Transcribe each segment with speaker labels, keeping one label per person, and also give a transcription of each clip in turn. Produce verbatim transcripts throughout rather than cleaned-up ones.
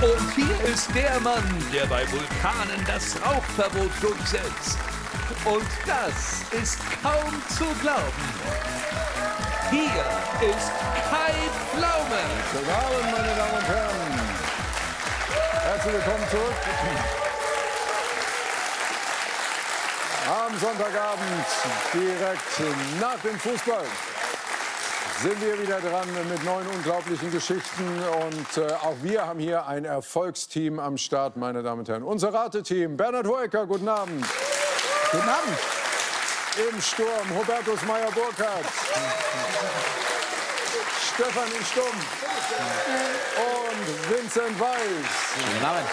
Speaker 1: Und hier ist der Mann, der bei Vulkanen das Rauchverbot durchsetzt. Und das ist kaum zu glauben. Hier ist Kai Pflaume.
Speaker 2: Guten Abend, meine Damen und Herren. Herzlich willkommen zurück. Am Sonntagabend, direkt nach dem Fußball, sind wir wieder dran mit neuen unglaublichen Geschichten. Und äh, auch wir haben hier ein Erfolgsteam am Start, meine Damen und Herren. Unser Rateteam, Bernhard Hoeker, guten Abend.
Speaker 3: Guten Abend.
Speaker 2: Im Sturm, Hubertus Meyer-Burkhardt. Stefanie Stumm. Und Vincent Weiss.
Speaker 3: Guten Abend.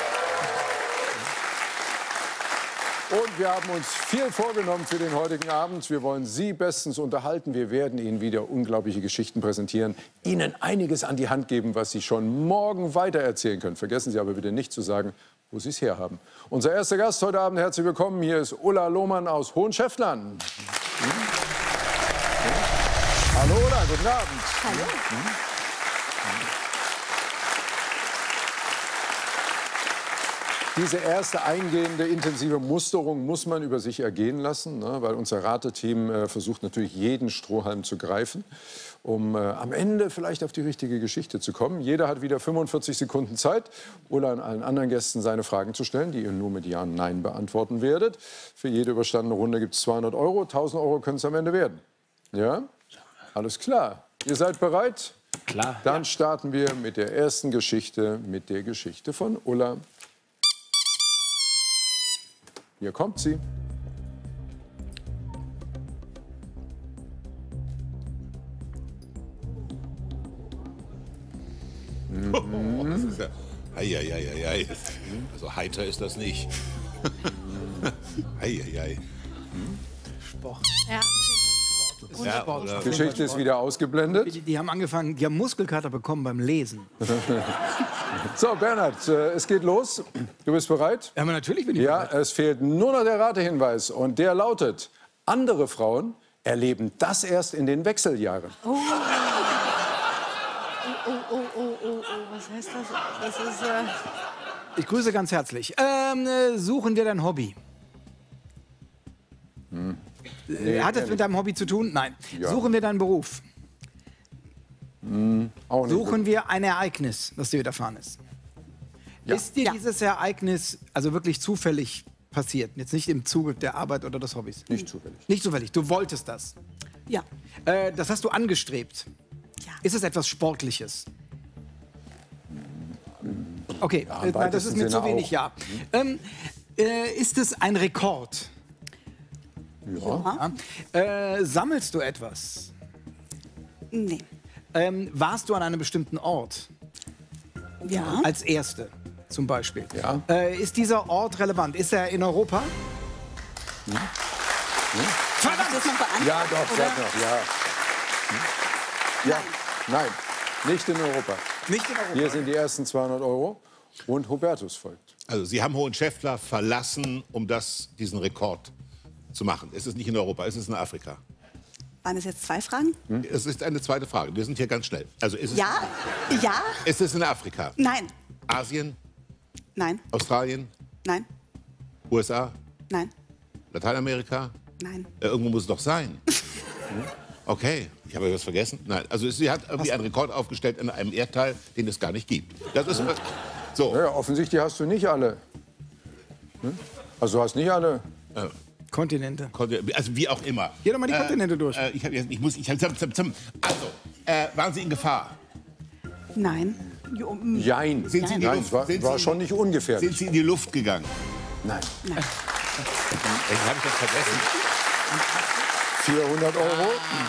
Speaker 2: Und wir haben uns viel vorgenommen für den heutigen Abend. Wir wollen Sie bestens unterhalten. Wir werden Ihnen wieder unglaubliche Geschichten präsentieren, Ihnen einiges an die Hand geben, was Sie schon morgen weitererzählen können. Vergessen Sie aber bitte nicht zu sagen, wo Sie es herhaben. Unser erster Gast heute Abend, herzlich willkommen. Hier ist Ulla Lohmann aus Hohenschäftlern. Mhm. Hallo Ulla, guten Abend.
Speaker 4: Hallo.
Speaker 2: Mhm. Diese erste eingehende, intensive Musterung muss man über sich ergehen lassen, ne, weil unser Rateteam äh, versucht natürlich jeden Strohhalm zu greifen, um äh, am Ende vielleicht auf die richtige Geschichte zu kommen. Jeder hat wieder fünfundvierzig Sekunden Zeit, Ulla und allen anderen Gästen seine Fragen zu stellen, die ihr nur mit Ja und Nein beantworten werdet. Für jede überstandene Runde gibt es zweihundert Euro, tausend Euro können es am Ende werden. Ja? Alles klar. Ihr seid bereit?
Speaker 3: Klar.
Speaker 2: Dann starten wir mit der ersten Geschichte, mit der Geschichte von Ulla. Hier kommt sie.
Speaker 5: Oh, das ist ja... Eieieiei. Also heiter ist das nicht. Eieiei.
Speaker 3: Sport.
Speaker 4: Ja.
Speaker 5: Ja,
Speaker 3: Sport.
Speaker 5: oder-
Speaker 2: Die Geschichte ist wieder ausgeblendet.
Speaker 3: Die, die haben angefangen, die haben Muskelkater bekommen beim Lesen.
Speaker 2: So, Bernhard, äh, es geht los. Du bist bereit?
Speaker 3: Ja, aber natürlich bin ich
Speaker 2: Ja,
Speaker 3: bereit.
Speaker 2: es fehlt nur noch der Ratehinweis. Und der lautet, andere Frauen erleben das erst in den Wechseljahren.
Speaker 4: Oh. Oh, oh, oh, oh, oh, was heißt das? Das ist, äh...
Speaker 3: Ich grüße ganz herzlich. Ähm, äh, suchen wir dein Hobby?
Speaker 2: Hm.
Speaker 3: Äh,
Speaker 2: Nee,
Speaker 3: Hat es
Speaker 2: ehrlich.
Speaker 3: mit deinem Hobby zu tun? Nein.
Speaker 2: Ja.
Speaker 3: Suchen wir deinen Beruf?
Speaker 2: Auch nicht.
Speaker 3: Suchen wir ein Ereignis, das dir widerfahren ist?
Speaker 2: Ja.
Speaker 3: Ist dir
Speaker 4: Ja.
Speaker 3: dieses Ereignis also wirklich zufällig passiert? Jetzt nicht im Zuge der Arbeit oder des Hobbys?
Speaker 2: Nicht zufällig.
Speaker 3: Nicht zufällig. Du wolltest das.
Speaker 4: Ja.
Speaker 3: Äh, das hast du angestrebt.
Speaker 4: Ja.
Speaker 3: Ist es etwas Sportliches? Okay,
Speaker 2: Ja,
Speaker 3: äh,
Speaker 2: im
Speaker 3: nein, das ist
Speaker 2: weitesten
Speaker 3: mir zu
Speaker 2: Sinne
Speaker 3: wenig,
Speaker 2: auch.
Speaker 3: ja. Ähm, äh, ist es ein Rekord?
Speaker 2: Ja.
Speaker 3: Äh, sammelst du etwas?
Speaker 4: Nee.
Speaker 3: Ähm, warst du an einem bestimmten Ort?
Speaker 4: Ja.
Speaker 3: Als Erste zum Beispiel.
Speaker 2: Ja.
Speaker 3: Äh, ist dieser Ort relevant? Ist er in Europa?
Speaker 4: Verdammt, das mal beantworten,
Speaker 2: Ja, doch,
Speaker 4: oder?
Speaker 2: sag noch, ja. Hm? Ja, nein, nicht in Europa.
Speaker 3: Nicht in Europa.
Speaker 2: Hier sind die ersten zweihundert Euro und Hubertus folgt.
Speaker 5: Also Sie haben Hohenschäftler verlassen, um das, diesen Rekord zu machen. Es ist nicht in Europa, es ist in Afrika.
Speaker 4: Waren es jetzt zwei Fragen?
Speaker 5: Es ist eine zweite Frage. Wir sind hier ganz schnell. Also ist es,
Speaker 4: Ja. Ja.
Speaker 5: ist es in Afrika?
Speaker 4: Nein.
Speaker 5: Asien?
Speaker 4: Nein.
Speaker 5: Australien?
Speaker 4: Nein.
Speaker 5: U S A?
Speaker 4: Nein.
Speaker 5: Lateinamerika?
Speaker 4: Nein.
Speaker 5: Äh, irgendwo muss es doch sein. Okay, ich habe was vergessen. Nein, also sie hat irgendwie einen Rekord aufgestellt in einem Erdteil, den es gar nicht gibt. Das ist so.
Speaker 2: Ja, offensichtlich hast du nicht alle. Hm? Also du hast nicht alle.
Speaker 5: Äh,
Speaker 3: Kontinente.
Speaker 5: Also wie auch immer.
Speaker 3: Geh doch mal die Kontinente durch.
Speaker 5: Äh, ich, hab, jetzt- ich muss. Ich, hab- zim, zim, zim. Also, äh, waren Sie in Gefahr?
Speaker 4: Nein. Jo, mm,
Speaker 2: Jein.
Speaker 5: Sind Sie in die
Speaker 2: Nein,
Speaker 5: Luft?
Speaker 2: es war,
Speaker 5: Sind
Speaker 2: war
Speaker 5: Sie-
Speaker 2: schon nicht ungefährlich.
Speaker 5: Sind Sie in die Luft gegangen?
Speaker 2: Nein.
Speaker 5: Ich habe ich das vergessen.
Speaker 2: vierhundert Euro.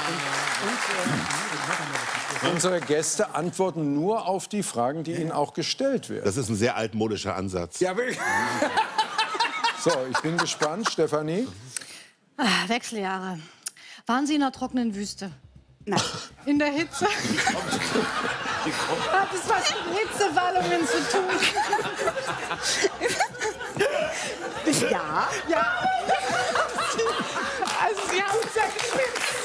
Speaker 2: Unsere Gäste antworten nur auf die Fragen, die ihnen auch gestellt werden.
Speaker 5: Das ist ein sehr altmodischer Ansatz.
Speaker 3: Ja, wirklich.
Speaker 2: So, ich bin gespannt. Stefanie?
Speaker 6: Ah, Wechseljahre. Waren Sie in einer trockenen Wüste?
Speaker 4: Nein.
Speaker 6: In der Hitze? Hat es was mit Hitzewallungen zu tun?
Speaker 4: Ja.
Speaker 6: Ja. Also Sie haben ja geschwitzt.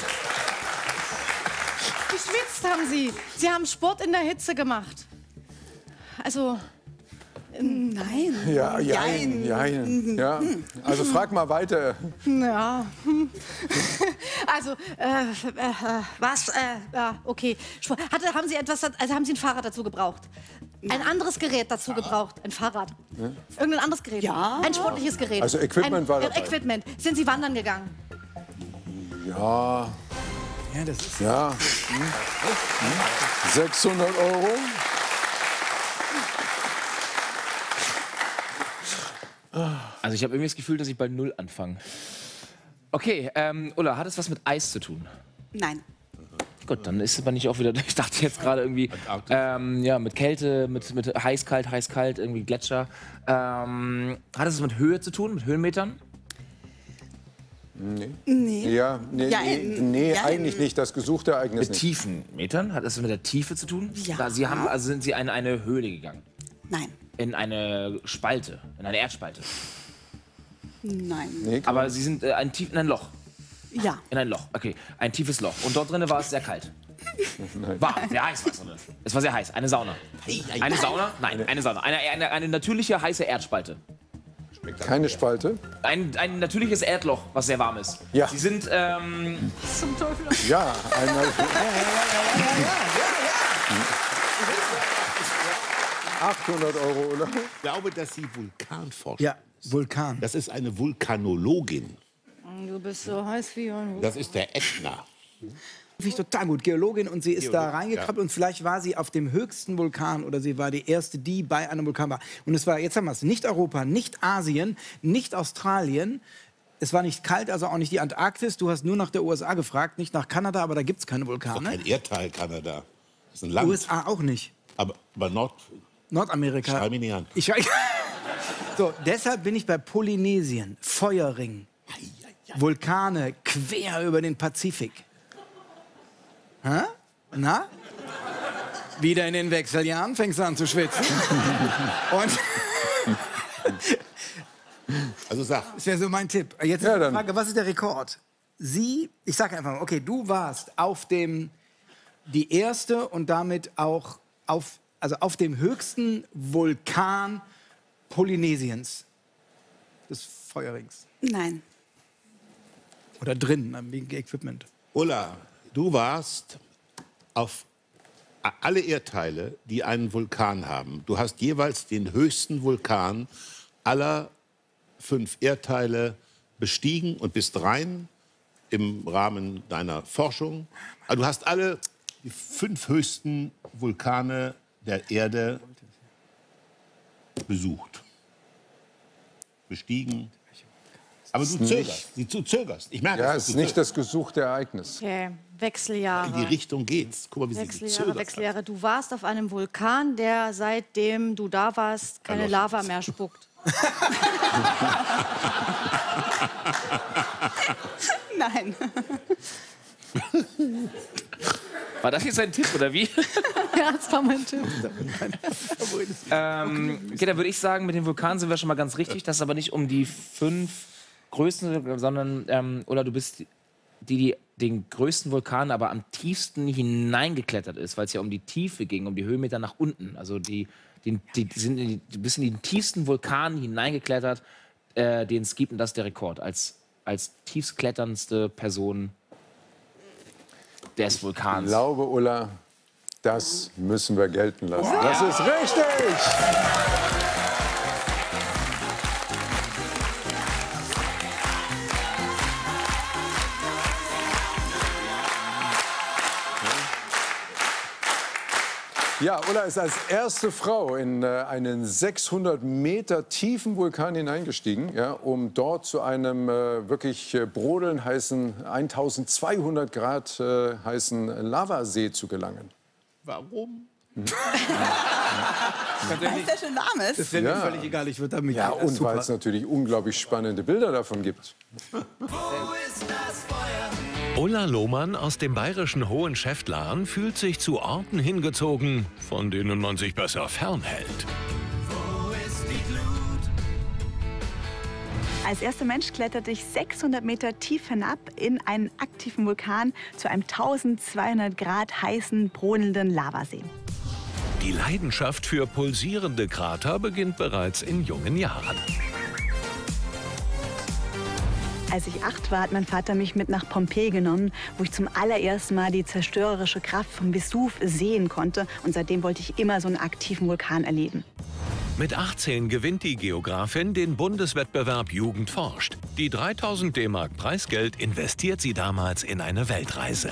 Speaker 6: Geschwitzt haben Sie. Sie haben Sport in der Hitze gemacht. Also,
Speaker 4: Nein.
Speaker 2: Ja, jein, jein. Ja. Also frag mal weiter.
Speaker 6: Ja. Also, äh, äh, was? Äh, ja, okay. Hatte, haben Sie etwas, also haben Sie ein Fahrrad dazu gebraucht? Ein anderes Gerät dazu gebraucht? Ein Fahrrad? Ja. Irgendein anderes Gerät?
Speaker 4: Ja.
Speaker 6: Ein sportliches Gerät?
Speaker 2: Also Equipment
Speaker 6: ein,
Speaker 2: war dabei.
Speaker 6: Equipment. Sind Sie wandern gegangen?
Speaker 2: Ja.
Speaker 3: Ja, das ist
Speaker 2: Ja. Hm. sechshundert Euro.
Speaker 7: Also ich habe irgendwie das Gefühl, dass ich bei Null anfange. Okay, ähm, Ulla, hat es was mit Eis zu tun?
Speaker 4: Nein.
Speaker 7: Gut, dann ist es aber nicht auch wieder, ich dachte jetzt gerade irgendwie, ähm, ja, mit Kälte, mit, mit heiß, kalt, heiß, kalt, irgendwie Gletscher. Ähm, hat es was mit Höhe zu tun, mit Höhenmetern?
Speaker 2: Nee.
Speaker 4: Nee.
Speaker 2: Ja, nee,
Speaker 4: Ja,
Speaker 2: nee,
Speaker 4: ähm,
Speaker 2: nee
Speaker 4: ja,
Speaker 2: eigentlich
Speaker 4: ähm,
Speaker 2: nicht. Das gesuchte Ereignis
Speaker 7: Mit
Speaker 2: nicht.
Speaker 7: tiefen Metern? Hat es mit der Tiefe zu tun?
Speaker 4: Ja.
Speaker 7: Da, Sie haben, also sind Sie in eine Höhle gegangen?
Speaker 4: Nein.
Speaker 7: In eine Spalte, in eine Erdspalte.
Speaker 4: Nein.
Speaker 2: Nee,
Speaker 7: Aber Sie sind äh, ein tief, in ein Loch.
Speaker 4: Ja.
Speaker 7: In ein Loch, okay. Ein tiefes Loch. Und dort drinnen war es sehr kalt. War, sehr heiß war es drin. Es war sehr heiß. Eine Sauna. Eine Sauna? Nein, eine Sauna. Eine, eine, eine natürliche heiße Erdspalte.
Speaker 2: keine Spalte.
Speaker 7: Ein, ein natürliches Erdloch, was sehr warm ist.
Speaker 2: Ja.
Speaker 7: Sie sind, ähm,
Speaker 6: Zum Teufel.
Speaker 2: Ja, einmal. achthundert Euro, oder?
Speaker 5: Ich glaube, dass Sie Vulkan forschen.
Speaker 3: ja, Vulkan.
Speaker 5: Das ist eine Vulkanologin.
Speaker 6: Du bist so heiß wie ein...
Speaker 5: Das ist der Ätna.
Speaker 3: Finde ich total gut. Geologin und sie ist da
Speaker 5: Geologin,
Speaker 3: reingekrabbelt
Speaker 5: ja.
Speaker 3: und vielleicht war sie auf dem höchsten Vulkan oder sie war die erste, die bei einem Vulkan war. Und es war, jetzt haben wir es, nicht Europa, nicht Asien, nicht Australien. Es war nicht kalt, also auch nicht die Antarktis. Du hast nur nach der U S A gefragt, nicht nach Kanada, aber da gibt es keine
Speaker 5: Doch
Speaker 3: Vulkane.
Speaker 5: kein Erdteil Kanada. Das ist ein Land.
Speaker 3: U S A auch nicht.
Speaker 5: Aber, aber Nord.
Speaker 3: Nordamerika.
Speaker 5: Schrei mich nicht an.
Speaker 3: Ich schrei- so, deshalb bin ich bei Polynesien, Feuerring, Vulkane quer über den Pazifik. Hä? Na? Wieder in den Wechseljahren fängst du an zu schwitzen. Und
Speaker 5: Also sag.
Speaker 3: das wäre so mein Tipp. Jetzt
Speaker 2: Ja,
Speaker 3: ist die
Speaker 2: dann.
Speaker 3: Frage, was ist der Rekord? Sie, ich sage einfach mal, okay, du warst auf dem, die erste und damit auch auf, also auf dem höchsten Vulkan Polynesiens, des Feuerrings.
Speaker 4: Nein.
Speaker 3: Oder drin, wegen Equipment.
Speaker 5: Ulla, du warst auf alle Erdteile, die einen Vulkan haben. Du hast jeweils den höchsten Vulkan aller fünf Erdteile bestiegen und bist rein im Rahmen deiner Forschung. Also du hast alle die fünf höchsten Vulkane der Erde besucht, bestiegen. Aber du zögerst, du zögerst. Ich merke,
Speaker 2: Ja,
Speaker 5: dass
Speaker 2: es ist
Speaker 5: du
Speaker 2: nicht das gesuchte Ereignis.
Speaker 6: Okay, Wechseljahre.
Speaker 5: in die Richtung geht's. Guck mal, wie sie
Speaker 6: Wechseljahre,
Speaker 5: gezögert hat.
Speaker 6: Wechseljahre. Du warst auf einem Vulkan, der seitdem du da warst keine
Speaker 5: Erloschen
Speaker 6: Lava
Speaker 5: ist.
Speaker 6: mehr spuckt.
Speaker 4: Nein.
Speaker 7: war das jetzt ein Tipp oder wie?
Speaker 6: Ja, das war mein Tipp.
Speaker 7: ähm, okay, dann würde ich sagen, mit dem Vulkan sind wir schon mal ganz richtig. Das ist aber nicht um die fünf größten, sondern, ähm, oder du bist die, die den größten Vulkan, aber am tiefsten hineingeklettert ist, weil es ja um die Tiefe ging, um die Höhenmeter nach unten. Also die, die, die, die sind in die, du bist in den tiefsten Vulkan hineingeklettert, äh, den es gibt, und das ist der Rekord. Als, als tiefstkletterndste Person des
Speaker 2: Ich
Speaker 7: Vulkans.
Speaker 2: glaube, Ulla, das müssen wir gelten lassen. Das ist richtig! Ja, Ulla ist als erste Frau in äh, einen sechshundert Meter tiefen Vulkan hineingestiegen, ja, um dort zu einem äh, wirklich äh, brodelnd heißen, eintausendzweihundert Grad äh, heißen Lavasee zu gelangen.
Speaker 5: Warum?
Speaker 4: Weil es ja schon warm ist.
Speaker 3: Das wäre mir
Speaker 2: Ja.
Speaker 3: völlig egal, ich würde damit.
Speaker 2: Ja,
Speaker 3: das ist
Speaker 2: und
Speaker 3: super.
Speaker 2: weil es natürlich unglaublich spannende Bilder davon gibt.
Speaker 8: Ulla Lohmann aus dem bayerischen Hohenschäftlern fühlt sich zu Orten hingezogen, von denen man sich besser fernhält.
Speaker 9: Als erster Mensch kletterte ich sechshundert Meter tief hinab in einen aktiven Vulkan zu einem eintausendzweihundert Grad heißen, brodelnden Lavasee.
Speaker 8: Die Die Leidenschaft für pulsierende Krater beginnt bereits in jungen Jahren.
Speaker 9: Als ich acht war, hat mein Vater mich mit nach Pompeji genommen, wo ich zum allerersten Mal die zerstörerische Kraft vom Vesuv sehen konnte. Und seitdem wollte ich immer so einen aktiven Vulkan erleben.
Speaker 8: Mit achtzehn gewinnt die Geografin den Bundeswettbewerb Jugend forscht. Die dreitausend D-Mark Preisgeld investiert sie damals in eine Weltreise.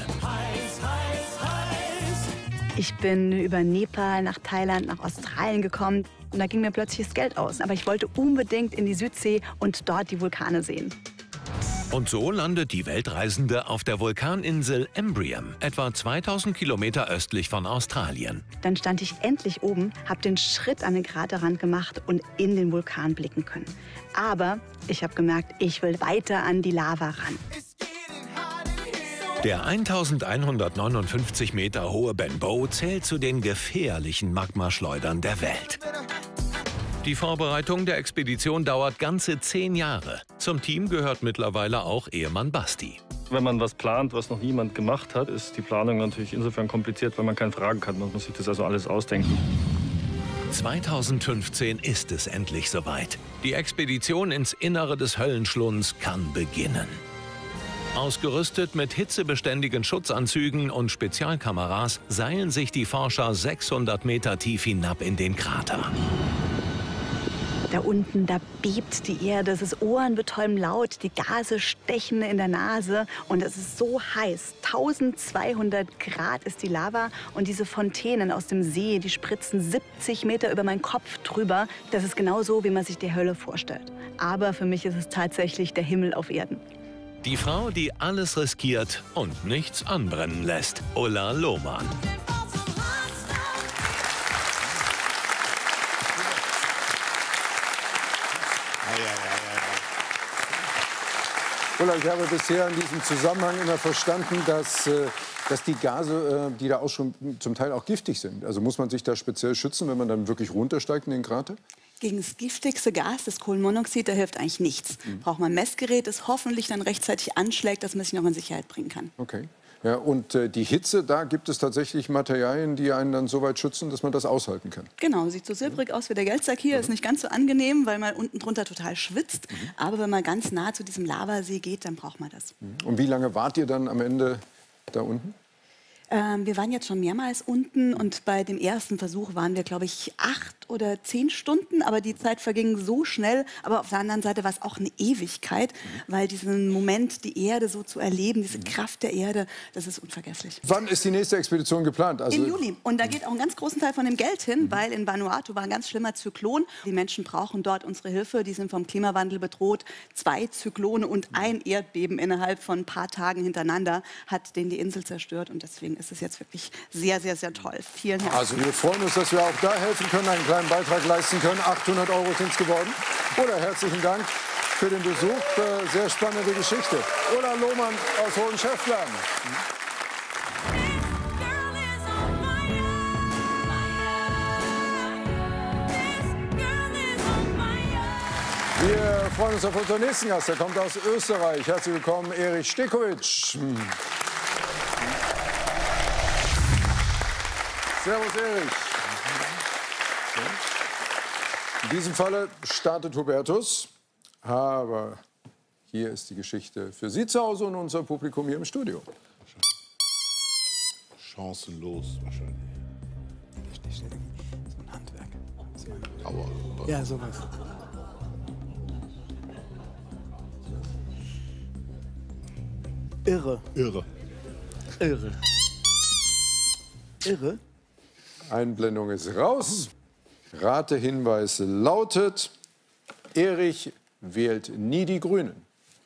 Speaker 9: Ich bin über Nepal nach Thailand, nach Australien gekommen. Und da ging mir plötzlich das Geld aus. Aber ich wollte unbedingt in die Südsee und dort die Vulkane sehen.
Speaker 8: Und so landet die Weltreisende auf der Vulkaninsel Embrium, etwa zweitausend Kilometer östlich von Australien.
Speaker 9: Dann stand ich endlich oben, habe den Schritt an den Kraterrand gemacht und in den Vulkan blicken können. Aber ich habe gemerkt, ich will weiter an die Lava ran.
Speaker 8: Der eintausendeinhundertneunundfünfzig Meter hohe Benbow zählt zu den gefährlichen Magmaschleudern der Welt. Die Vorbereitung der Expedition dauert ganze zehn Jahre. Zum Team gehört mittlerweile auch Ehemann Basti.
Speaker 10: Wenn man was plant, was noch niemand gemacht hat, ist die Planung natürlich insofern kompliziert, weil man keine Fragen kann. Man muss sich das also alles ausdenken.
Speaker 8: zweitausendfünfzehn ist es endlich soweit. Die Expedition ins Innere des Höllenschlunds kann beginnen. Ausgerüstet mit hitzebeständigen Schutzanzügen und Spezialkameras seilen sich die Forscher sechshundert Meter tief hinab in den Krater.
Speaker 9: Da unten, da bebt die Erde, es ist ohrenbetäubend laut, die Gase stechen in der Nase und es ist so heiß. tausendzweihundert Grad ist die Lava und diese Fontänen aus dem See, die spritzen siebzig Meter über meinen Kopf drüber. Das ist genau so, wie man sich die Hölle vorstellt. Aber für mich ist es tatsächlich der Himmel auf Erden.
Speaker 8: Die Frau, die alles riskiert und nichts anbrennen lässt, Ulla Lohmann.
Speaker 2: Ulla, ich habe bisher in diesem Zusammenhang immer verstanden, dass, äh, dass die Gase, äh, die da auch schon zum Teil auch giftig sind. Also muss man sich da speziell schützen, wenn man dann wirklich runtersteigt in den Krater?
Speaker 11: Gegen das giftigste Gas, das Kohlenmonoxid, da hilft eigentlich nichts. Mhm. Braucht man ein Messgerät, das hoffentlich dann rechtzeitig anschlägt, dass man sich noch in Sicherheit bringen kann.
Speaker 2: Okay. Ja, und äh, die Hitze, da gibt es tatsächlich Materialien, die einen dann so weit schützen, dass man das aushalten kann.
Speaker 11: Genau, sieht so silbrig aus wie der Geldsack hier. Mhm. Ist nicht ganz so angenehm, weil man unten drunter total schwitzt. Mhm. Aber wenn man ganz nah zu diesem Lavasee geht, dann braucht man das.
Speaker 2: Mhm. Und wie lange wart ihr dann am Ende da unten?
Speaker 11: Ähm, wir waren jetzt schon mehrmals unten und bei dem ersten Versuch waren wir, glaube ich, acht oder zehn Stunden. Aber die Zeit verging so schnell. Aber auf der anderen Seite war es auch eine Ewigkeit, mhm. weil diesen Moment, die Erde so zu erleben, diese mhm. Kraft der Erde, das ist unvergesslich.
Speaker 2: Wann ist die nächste Expedition geplant? Also
Speaker 11: Im Juli. Und da geht auch einen ganz großen Teil von dem Geld hin, mhm. weil in Vanuatu war ein ganz schlimmer Zyklon. Die Menschen brauchen dort unsere Hilfe. Die sind vom Klimawandel bedroht. Zwei Zyklone und ein Erdbeben innerhalb von ein paar Tagen hintereinander hat denen die Insel zerstört. Und deswegen ist es jetzt wirklich sehr, sehr, sehr toll. Vielen Dank.
Speaker 2: Also wir freuen uns, dass wir auch da helfen können, einen kleinen Beitrag leisten können. achthundert Euro sind es geworden. Oder herzlichen Dank für den Besuch. Äh, sehr spannende Geschichte. Ulla Lohmann aus Hohenschäftlern. Wir freuen uns auf unseren nächsten Gast. Der kommt aus Österreich. Herzlich willkommen, Erich Stekowitsch. Servus, Erich. In diesem Falle startet Hubertus, aber hier ist die Geschichte für Sie zu Hause und unser Publikum hier im Studio.
Speaker 5: Chancenlos wahrscheinlich.
Speaker 3: So ein Handwerk.
Speaker 5: Aua.
Speaker 3: Ja, sowas. Irre.
Speaker 5: Irre.
Speaker 3: Irre. Irre.
Speaker 2: Einblendung ist raus. Ratehinweis lautet: Erich wählt nie die Grünen.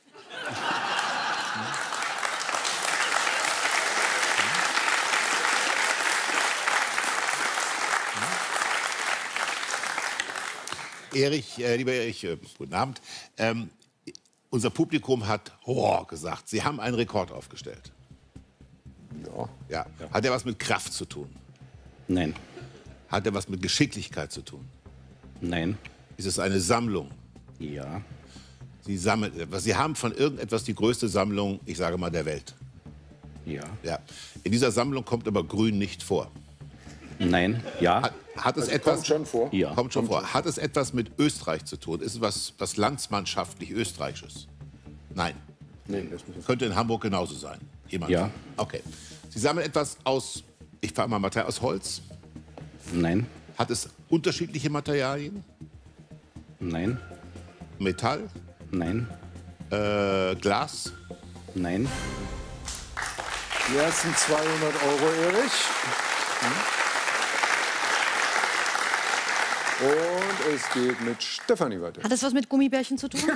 Speaker 5: Erich, äh, lieber Erich, äh, guten Abend. Ähm, unser Publikum hat Horror gesagt. Sie haben einen Rekord aufgestellt.
Speaker 2: Ja.
Speaker 5: Ja. Hat er was mit Kraft zu tun?
Speaker 12: Nein.
Speaker 5: Hat er was mit Geschicklichkeit zu tun?
Speaker 12: Nein.
Speaker 5: Ist es eine Sammlung?
Speaker 12: Ja.
Speaker 5: Sie sammeln etwas. Sie haben von irgendetwas die größte Sammlung, ich sage mal, der Welt.
Speaker 12: Ja.
Speaker 5: Ja. In dieser Sammlung kommt aber Grün nicht vor.
Speaker 12: Nein. Ja.
Speaker 5: Hat, Hat es
Speaker 2: Also
Speaker 5: etwas,
Speaker 2: kommt schon vor?
Speaker 12: Ja.
Speaker 5: Kommt schon vor. Hat es etwas mit Österreich zu tun? Ist es was, was landsmannschaftlich Österreichisches? Nein.
Speaker 2: Nee, das muss
Speaker 5: Könnte in Hamburg genauso sein. Jemand?
Speaker 12: Ja.
Speaker 5: Okay. Sie sammeln etwas aus, ich frage mal Material, aus Holz?
Speaker 12: Nein.
Speaker 5: Hat es unterschiedliche Materialien?
Speaker 12: Nein.
Speaker 5: Metall?
Speaker 12: Nein.
Speaker 5: Äh, Glas?
Speaker 12: Nein.
Speaker 2: Die ersten zweihundert Euro, Erich. Und es geht mit Stefanie weiter.
Speaker 6: Hat es was mit Gummibärchen zu tun?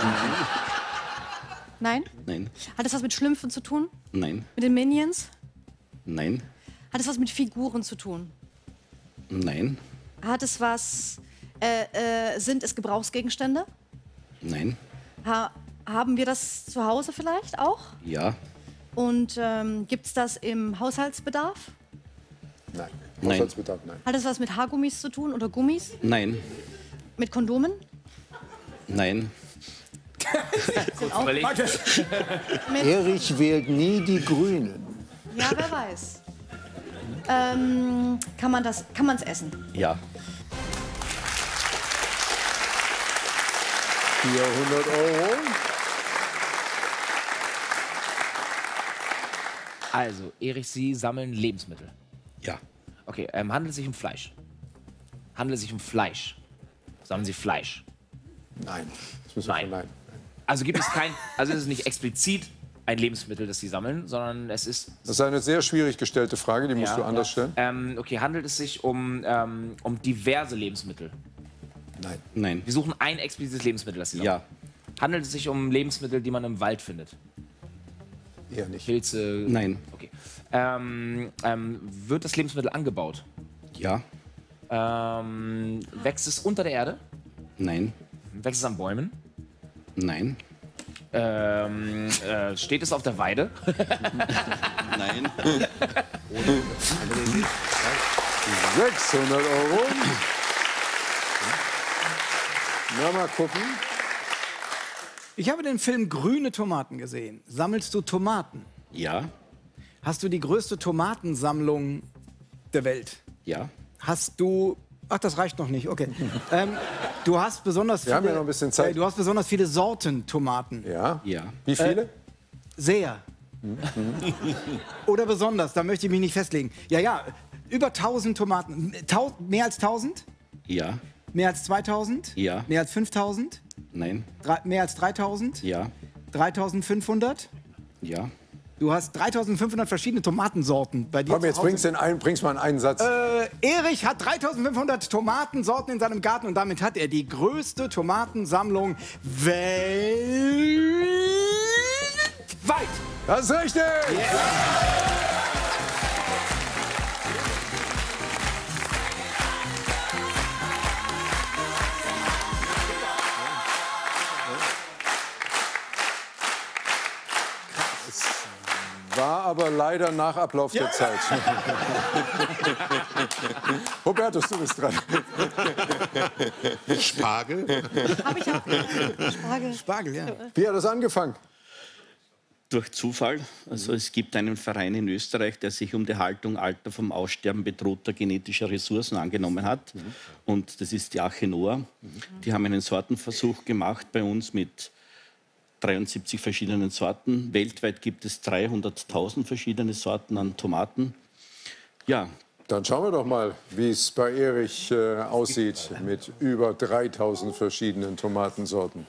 Speaker 6: Nein?
Speaker 12: Nein.
Speaker 6: Hat es was mit Schlümpfen zu tun?
Speaker 12: Nein.
Speaker 6: Mit den Minions?
Speaker 12: Nein.
Speaker 6: Hat es was mit Figuren zu tun?
Speaker 12: Nein.
Speaker 6: Hat es was... Äh, äh, sind es Gebrauchsgegenstände?
Speaker 12: Nein.
Speaker 6: Ha haben wir das zu Hause vielleicht auch?
Speaker 12: Ja.
Speaker 6: Und ähm, gibt es das im Haushaltsbedarf?
Speaker 2: Nein.
Speaker 12: Nein.
Speaker 2: Haushaltsbedarf, nein.
Speaker 6: Hat es was mit Haargummis zu tun oder Gummis?
Speaker 12: Nein.
Speaker 6: Mit Kondomen?
Speaker 12: Nein.
Speaker 6: Sind auch mit,
Speaker 2: Erich wählt nie die Grünen.
Speaker 6: ja, wer weiß. Ähm, kann man das, kann man es essen?
Speaker 12: Ja.
Speaker 2: vierhundert Euro.
Speaker 7: Also, Erich, Sie sammeln Lebensmittel.
Speaker 12: Ja.
Speaker 7: Okay, ähm, handelt es sich um Fleisch? Handelt es sich um Fleisch? Sammeln Sie Fleisch?
Speaker 2: Nein. Das müssen wir
Speaker 7: Nein.
Speaker 2: verneinen.
Speaker 7: Also gibt es kein, also ist es nicht explizit ein Lebensmittel, das Sie sammeln, sondern es ist...
Speaker 2: Das ist eine sehr schwierig gestellte Frage, die musst
Speaker 7: Ja,
Speaker 2: du anders
Speaker 7: ja.
Speaker 2: stellen.
Speaker 7: Ähm, okay, handelt es sich um, ähm, um diverse Lebensmittel?
Speaker 2: Nein.
Speaker 12: Nein.
Speaker 7: Wir suchen ein explizites Lebensmittel, das Sie sammeln.
Speaker 12: Ja.
Speaker 7: Handelt es sich um Lebensmittel, die man im Wald findet?
Speaker 2: Eher nicht.
Speaker 7: Pilze?
Speaker 12: Nein.
Speaker 7: Okay. Ähm, ähm, wird das Lebensmittel angebaut?
Speaker 12: Ja.
Speaker 7: Ähm, wächst es unter der Erde?
Speaker 12: Nein.
Speaker 7: Wächst es an Bäumen?
Speaker 12: Nein.
Speaker 7: Ähm, äh, steht es auf der Weide?
Speaker 12: Nein.
Speaker 2: sechshundert Euro. Na, mal gucken.
Speaker 3: Ich habe den Film Grüne Tomaten gesehen. Sammelst du Tomaten?
Speaker 12: Ja.
Speaker 3: Hast du die größte Tomatensammlung der Welt?
Speaker 12: Ja.
Speaker 3: Hast du... Ach, das reicht noch nicht, okay. ähm, du hast besonders
Speaker 2: Wir
Speaker 3: viele...
Speaker 2: haben ja noch ein bisschen Zeit.
Speaker 3: Äh, du hast besonders viele Sorten Tomaten.
Speaker 2: Ja.
Speaker 12: Ja.
Speaker 2: Wie viele?
Speaker 3: Äh, sehr. Oder besonders, da möchte ich mich nicht festlegen. Ja, ja, über tausend Tomaten. Tau mehr als tausend?
Speaker 12: Ja.
Speaker 3: Mehr als zweitausend?
Speaker 12: Ja.
Speaker 3: Mehr als fünftausend?
Speaker 12: Nein.
Speaker 3: Drei, mehr als dreitausend?
Speaker 12: Ja.
Speaker 3: dreitausendfünfhundert?
Speaker 12: Ja.
Speaker 3: Du hast dreitausendfünfhundert verschiedene Tomatensorten bei dir
Speaker 2: Komm,
Speaker 3: zu
Speaker 2: jetzt
Speaker 3: Hause.
Speaker 2: bringst du in einen, bringst mal in einen Satz.
Speaker 3: Äh, Erich hat dreitausendfünfhundert Tomatensorten in seinem Garten und damit hat er die größte Tomatensammlung weltweit.
Speaker 2: Das ist richtig! War aber leider nach Ablauf der Zeit. Hubertus, du bist dran.
Speaker 5: Spargel?
Speaker 6: Habe ich auch. Spargel.
Speaker 3: Spargel, ja.
Speaker 2: Wie hat das angefangen?
Speaker 12: Durch Zufall. Also es gibt einen Verein in Österreich, der sich um die Haltung alter, vom Aussterben bedrohter genetischer Ressourcen angenommen hat. Mhm. Und das ist die Arche Noah. Mhm. Die haben einen Sortenversuch gemacht bei uns mit dreiundsiebzig verschiedenen Sorten. Weltweit gibt es dreihunderttausend verschiedene Sorten an Tomaten. Ja.
Speaker 2: Dann schauen wir doch mal, wie es bei Erich äh, aussieht mit über dreitausend verschiedenen Tomatensorten.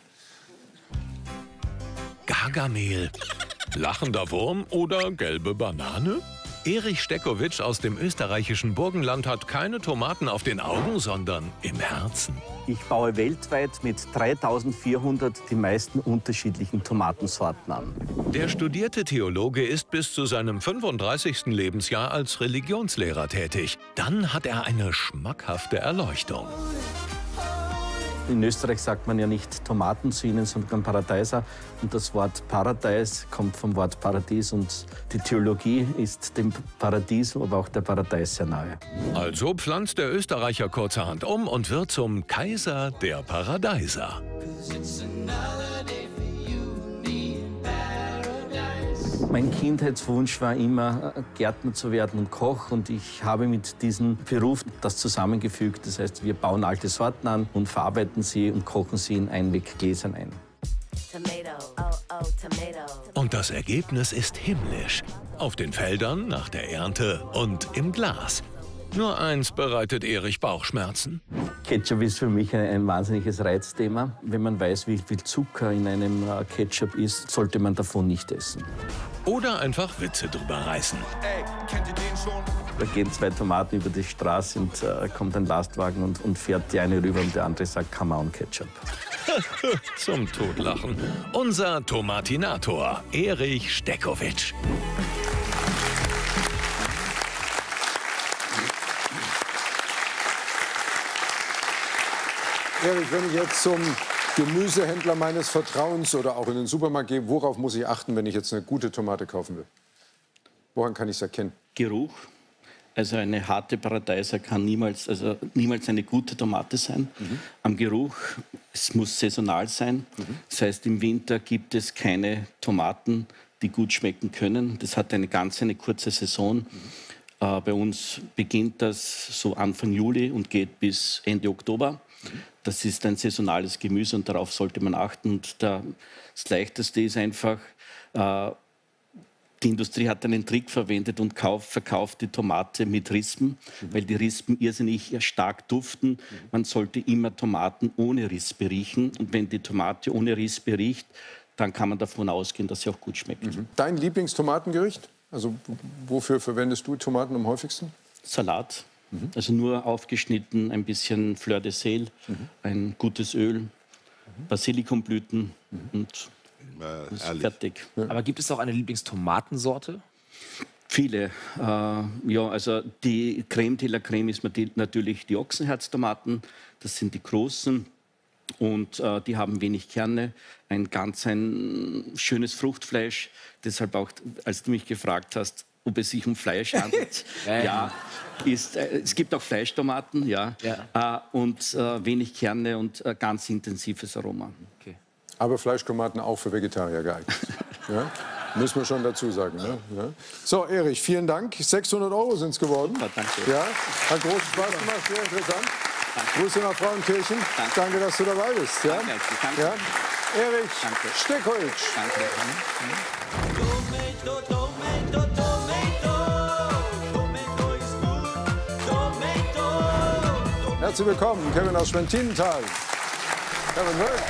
Speaker 8: Gargamel, lachender Wurm oder gelbe Banane? Erich Steckowitsch aus dem österreichischen Burgenland hat keine Tomaten auf den Augen, sondern im Herzen.
Speaker 13: Ich baue weltweit mit dreitausendvierhundert die meisten unterschiedlichen Tomatensorten an.
Speaker 8: Der studierte Theologe ist bis zu seinem fünfunddreißigsten Lebensjahr als Religionslehrer tätig. Dann hat er eine schmackhafte Erleuchtung.
Speaker 13: In Österreich sagt man ja nicht Tomaten zu ihnen, sondern Paradeiser. Und das Wort Paradeis kommt vom Wort Paradies. Und die Theologie ist dem Paradies, aber auch der Paradeis sehr nahe.
Speaker 8: Also pflanzt der Österreicher kurzerhand um und wird zum Kaiser der Paradeiser.
Speaker 13: Mein Kindheitswunsch war immer, Gärtner zu werden und Koch. Und ich habe mit diesem Beruf das zusammengefügt. Das heißt, wir bauen alte Sorten an und verarbeiten sie und kochen sie in Einweggläsern ein.
Speaker 8: Und das Ergebnis ist himmlisch. Auf den Feldern, nach der Ernte und im Glas. Nur eins bereitet Erich Bauchschmerzen.
Speaker 13: Ketchup ist für mich ein, ein wahnsinniges Reizthema. Wenn man weiß, wie viel Zucker in einem äh, Ketchup ist, sollte man davon nicht essen.
Speaker 8: Oder einfach Witze drüber reißen.
Speaker 14: Ey, kennt ihr den schon?
Speaker 13: Da gehen zwei Tomaten über die Straße und äh, kommt ein Lastwagen und, und fährt die eine rüber und der andere sagt, come on, Ketchup.
Speaker 8: Zum Totlachen. Unser Tomatinator, Erich Steckowitsch.
Speaker 2: Erich, wenn ich jetzt zum Gemüsehändler meines Vertrauens oder auch in den Supermarkt gehe, worauf muss ich achten, wenn ich jetzt eine gute Tomate kaufen will? Woran kann ich es erkennen?
Speaker 12: Geruch. Also eine harte Paradeiser kann niemals, also niemals eine gute Tomate sein. Mhm. Am Geruch, es muss saisonal sein. Mhm. Das heißt, im Winter gibt es keine Tomaten, die gut schmecken können. Das hat eine ganz eine kurze Saison. Mhm. Äh, bei uns beginnt das so Anfang Juli und geht bis Ende Oktober. Mhm. Das ist ein saisonales Gemüse und darauf sollte man achten. Und der, das Leichteste ist einfach, äh, die Industrie hat einen Trick verwendet und kauf, verkauft die Tomate mit Rispen, mhm. weil die Rispen irrsinnig stark duften. Mhm. Man sollte immer Tomaten ohne Rispe riechen. Und wenn die Tomate ohne Rispe riecht, dann kann man davon ausgehen, dass sie auch gut schmeckt.
Speaker 2: Mhm. Dein Lieblingstomatengericht? Also wofür verwendest du Tomaten am häufigsten?
Speaker 12: Salat. Mhm. Also nur aufgeschnitten, ein bisschen Fleur de Sel, mhm. ein gutes Öl, mhm. Basilikumblüten mhm. und
Speaker 5: Äh,
Speaker 12: fertig.
Speaker 7: Ja. Aber gibt es auch eine Lieblingstomatensorte?
Speaker 12: Viele. Äh, ja, also die Creme de la Creme ist natürlich die Ochsenherztomaten. Das sind die großen und äh, die haben wenig Kerne. Ein ganz ein schönes Fruchtfleisch. Deshalb auch, als du mich gefragt hast, ob es sich um Fleisch handelt. ja, ja. Ist, äh, es gibt auch Fleischtomaten, ja, ja. Äh, und äh, wenig Kerne und äh, ganz intensives Aroma.
Speaker 2: Okay. Aber Fleischtomaten auch für Vegetarier geeignet. Ja? Müssen wir schon dazu sagen. Ne? Ja. So, Erich, vielen Dank. sechshundert Euro sind es geworden.
Speaker 12: Ja, danke.
Speaker 2: Ja, hat großen Spaß gemacht, sehr interessant. Danke. Grüße nach Frauenkirchen. Danke. Danke, dass du dabei bist. Ja?
Speaker 12: Danke. Danke.
Speaker 2: Ja? Erich
Speaker 12: danke.
Speaker 2: Steckowitsch.
Speaker 12: Danke.
Speaker 14: Tomato, tomato, tomato. Tomato ist gut. Tomato.
Speaker 2: Herzlich willkommen, Kevin aus Schwentinental. Kevin Höck.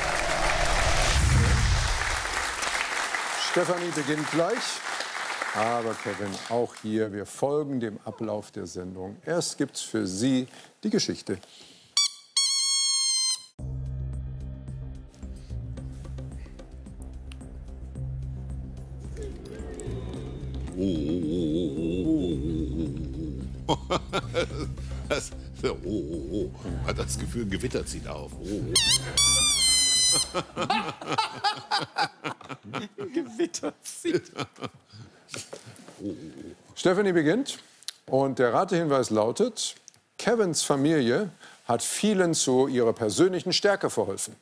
Speaker 2: Stefanie beginnt gleich. Aber Kevin, auch hier, wir folgen dem Ablauf der Sendung. Erst gibt's für Sie die Geschichte.
Speaker 5: Das, oh, oh, oh. Hat das Gefühl, ein Gewitter zieht auf. Oh.
Speaker 7: Gewitter zieht.
Speaker 2: Stefanie beginnt und der Ratehinweis lautet: Kevins Familie hat vielen zu ihrer persönlichen Stärke verholfen.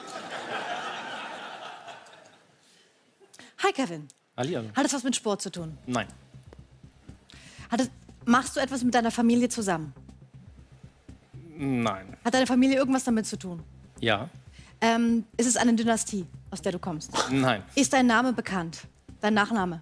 Speaker 6: Hi Kevin.
Speaker 7: Hallihallo.
Speaker 6: Hat es was mit Sport zu tun?
Speaker 7: Nein.
Speaker 6: Hat es, machst du etwas mit deiner Familie zusammen?
Speaker 10: Nein.
Speaker 6: Hat deine Familie irgendwas damit zu tun?
Speaker 10: Ja.
Speaker 6: Ähm, ist es eine Dynastie, aus der du kommst?
Speaker 10: Nein.
Speaker 6: Ist dein Name bekannt? Dein Nachname?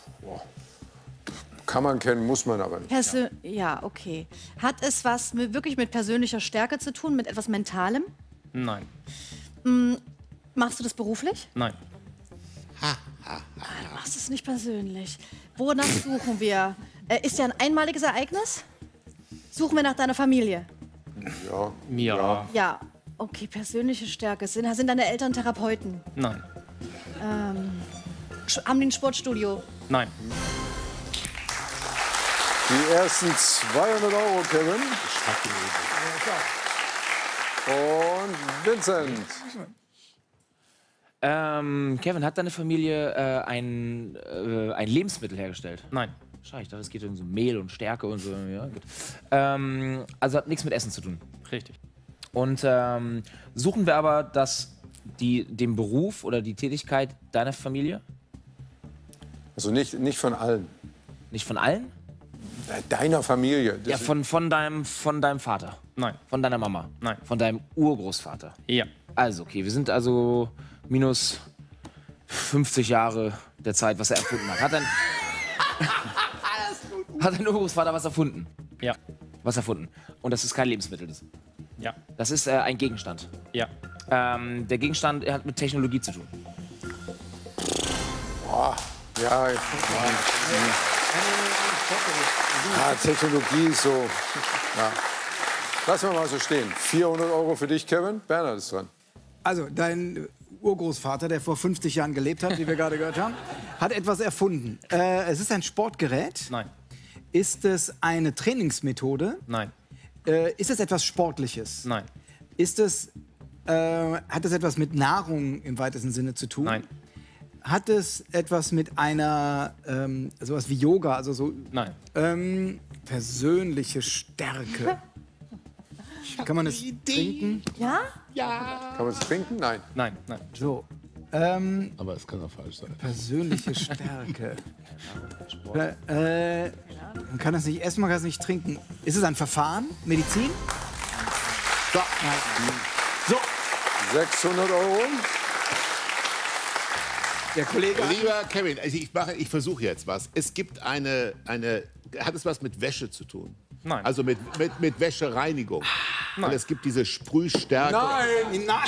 Speaker 2: Kann man kennen, muss man aber nicht.
Speaker 6: Persö ja, okay. Hat es was mit, wirklich mit persönlicher Stärke zu tun, mit etwas Mentalem?
Speaker 10: Nein.
Speaker 6: Mm, machst du das beruflich?
Speaker 10: Nein.
Speaker 6: Ah, du machst es nicht persönlich. Wonach suchen wir? Äh, ist ja ein einmaliges Ereignis? Suchen wir nach deiner Familie?
Speaker 2: Ja.
Speaker 10: Ja.
Speaker 6: Ja. Okay, persönliche Stärke. Sind, sind deine Eltern Therapeuten?
Speaker 10: Nein.
Speaker 6: Ähm, haben die ein Sportstudio?
Speaker 10: Nein.
Speaker 2: Die ersten zweihundert Euro, Kevin. Und Vincent.
Speaker 7: Ähm, Kevin, hat deine Familie äh, ein, äh, ein Lebensmittel hergestellt?
Speaker 10: Nein.
Speaker 7: Schade, ich dachte, es geht um so Mehl und Stärke und so. Ja, gut. Ähm, also hat nichts mit Essen zu tun.
Speaker 10: Richtig.
Speaker 7: Und ähm, suchen wir aber das, die, den Beruf oder die Tätigkeit deiner Familie?
Speaker 2: Also nicht, nicht von allen.
Speaker 7: Nicht von allen?
Speaker 2: Deiner Familie. Das
Speaker 7: Ja, von, von, deinem, von deinem Vater.
Speaker 10: Nein.
Speaker 7: Von deiner Mama.
Speaker 10: Nein.
Speaker 7: Von deinem Urgroßvater.
Speaker 10: Ja.
Speaker 7: Also, okay, wir sind also minus fünfzig Jahre der Zeit, was er erfunden hat. Hat dein, hat dein Urgroßvater was erfunden?
Speaker 10: Ja.
Speaker 7: Was erfunden? Und das ist kein Lebensmittel. Das,
Speaker 10: Ja.
Speaker 7: das ist äh, ein Gegenstand.
Speaker 10: Ja.
Speaker 7: Ähm, der Gegenstand er hat mit Technologie zu tun.
Speaker 2: Boah, ja, ja. Ah, Technologie ist so. Ja. Lassen wir mal so stehen. vierhundert Euro für dich, Kevin. Bernhard ist dran.
Speaker 3: Also, dein Urgroßvater, der vor fünfzig Jahren gelebt hat, wie wir gerade gehört haben, hat etwas erfunden. Äh, es ist ein Sportgerät.
Speaker 10: Nein.
Speaker 3: Ist es eine Trainingsmethode?
Speaker 10: Nein.
Speaker 3: Äh, ist es etwas Sportliches?
Speaker 10: Nein.
Speaker 3: Ist es, äh, hat es etwas mit Nahrung im weitesten Sinne zu tun?
Speaker 10: Nein.
Speaker 3: Hat es etwas mit einer, ähm, sowas wie Yoga, also so
Speaker 10: Nein.
Speaker 3: ähm, persönliche Stärke? Kann man es trinken?
Speaker 6: Ja?
Speaker 2: Kann man es trinken? Nein.
Speaker 10: Nein. Nein.
Speaker 3: So. Ähm,
Speaker 5: Aber es kann auch falsch sein.
Speaker 3: persönliche Stärke. äh, man kann das nicht essen, man kann es nicht trinken. Ist es ein Verfahren? Medizin?
Speaker 5: So.
Speaker 3: So.
Speaker 2: sechshundert Euro.
Speaker 3: Der Kollege.
Speaker 5: Lieber Kevin, also ich, mache, ich versuche jetzt was. Es gibt eine, eine. Hat es was mit Wäsche zu tun?
Speaker 10: Nein.
Speaker 5: Also mit, mit, mit Wäschereinigung.
Speaker 10: Nein.
Speaker 5: Und es gibt diese Sprühstärke.
Speaker 3: Nein, nein.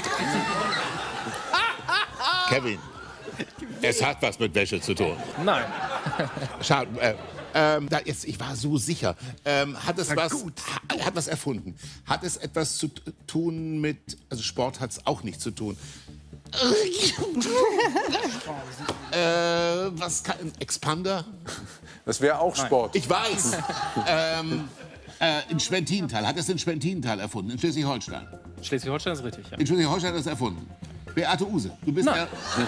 Speaker 5: Kevin, es hat was mit Wäsche zu tun.
Speaker 10: Nein.
Speaker 5: Schade. Äh, ähm, da jetzt, ich war so sicher. Ähm, hat es was? Ha, hat was erfunden? Hat es etwas zu t- tun mit? Also Sport hat es auch nicht zu tun. äh, was kann ein Expander?
Speaker 2: Das wäre auch Sport.
Speaker 5: Ich weiß. ähm, äh, in Schwentintal. Hat es in Schwentintal erfunden? In Schleswig-Holstein.
Speaker 10: Schleswig-Holstein ist richtig, ja.
Speaker 5: In Schleswig-Holstein hat es erfunden. Beate Uhse. Du bist
Speaker 10: Nein.
Speaker 5: der.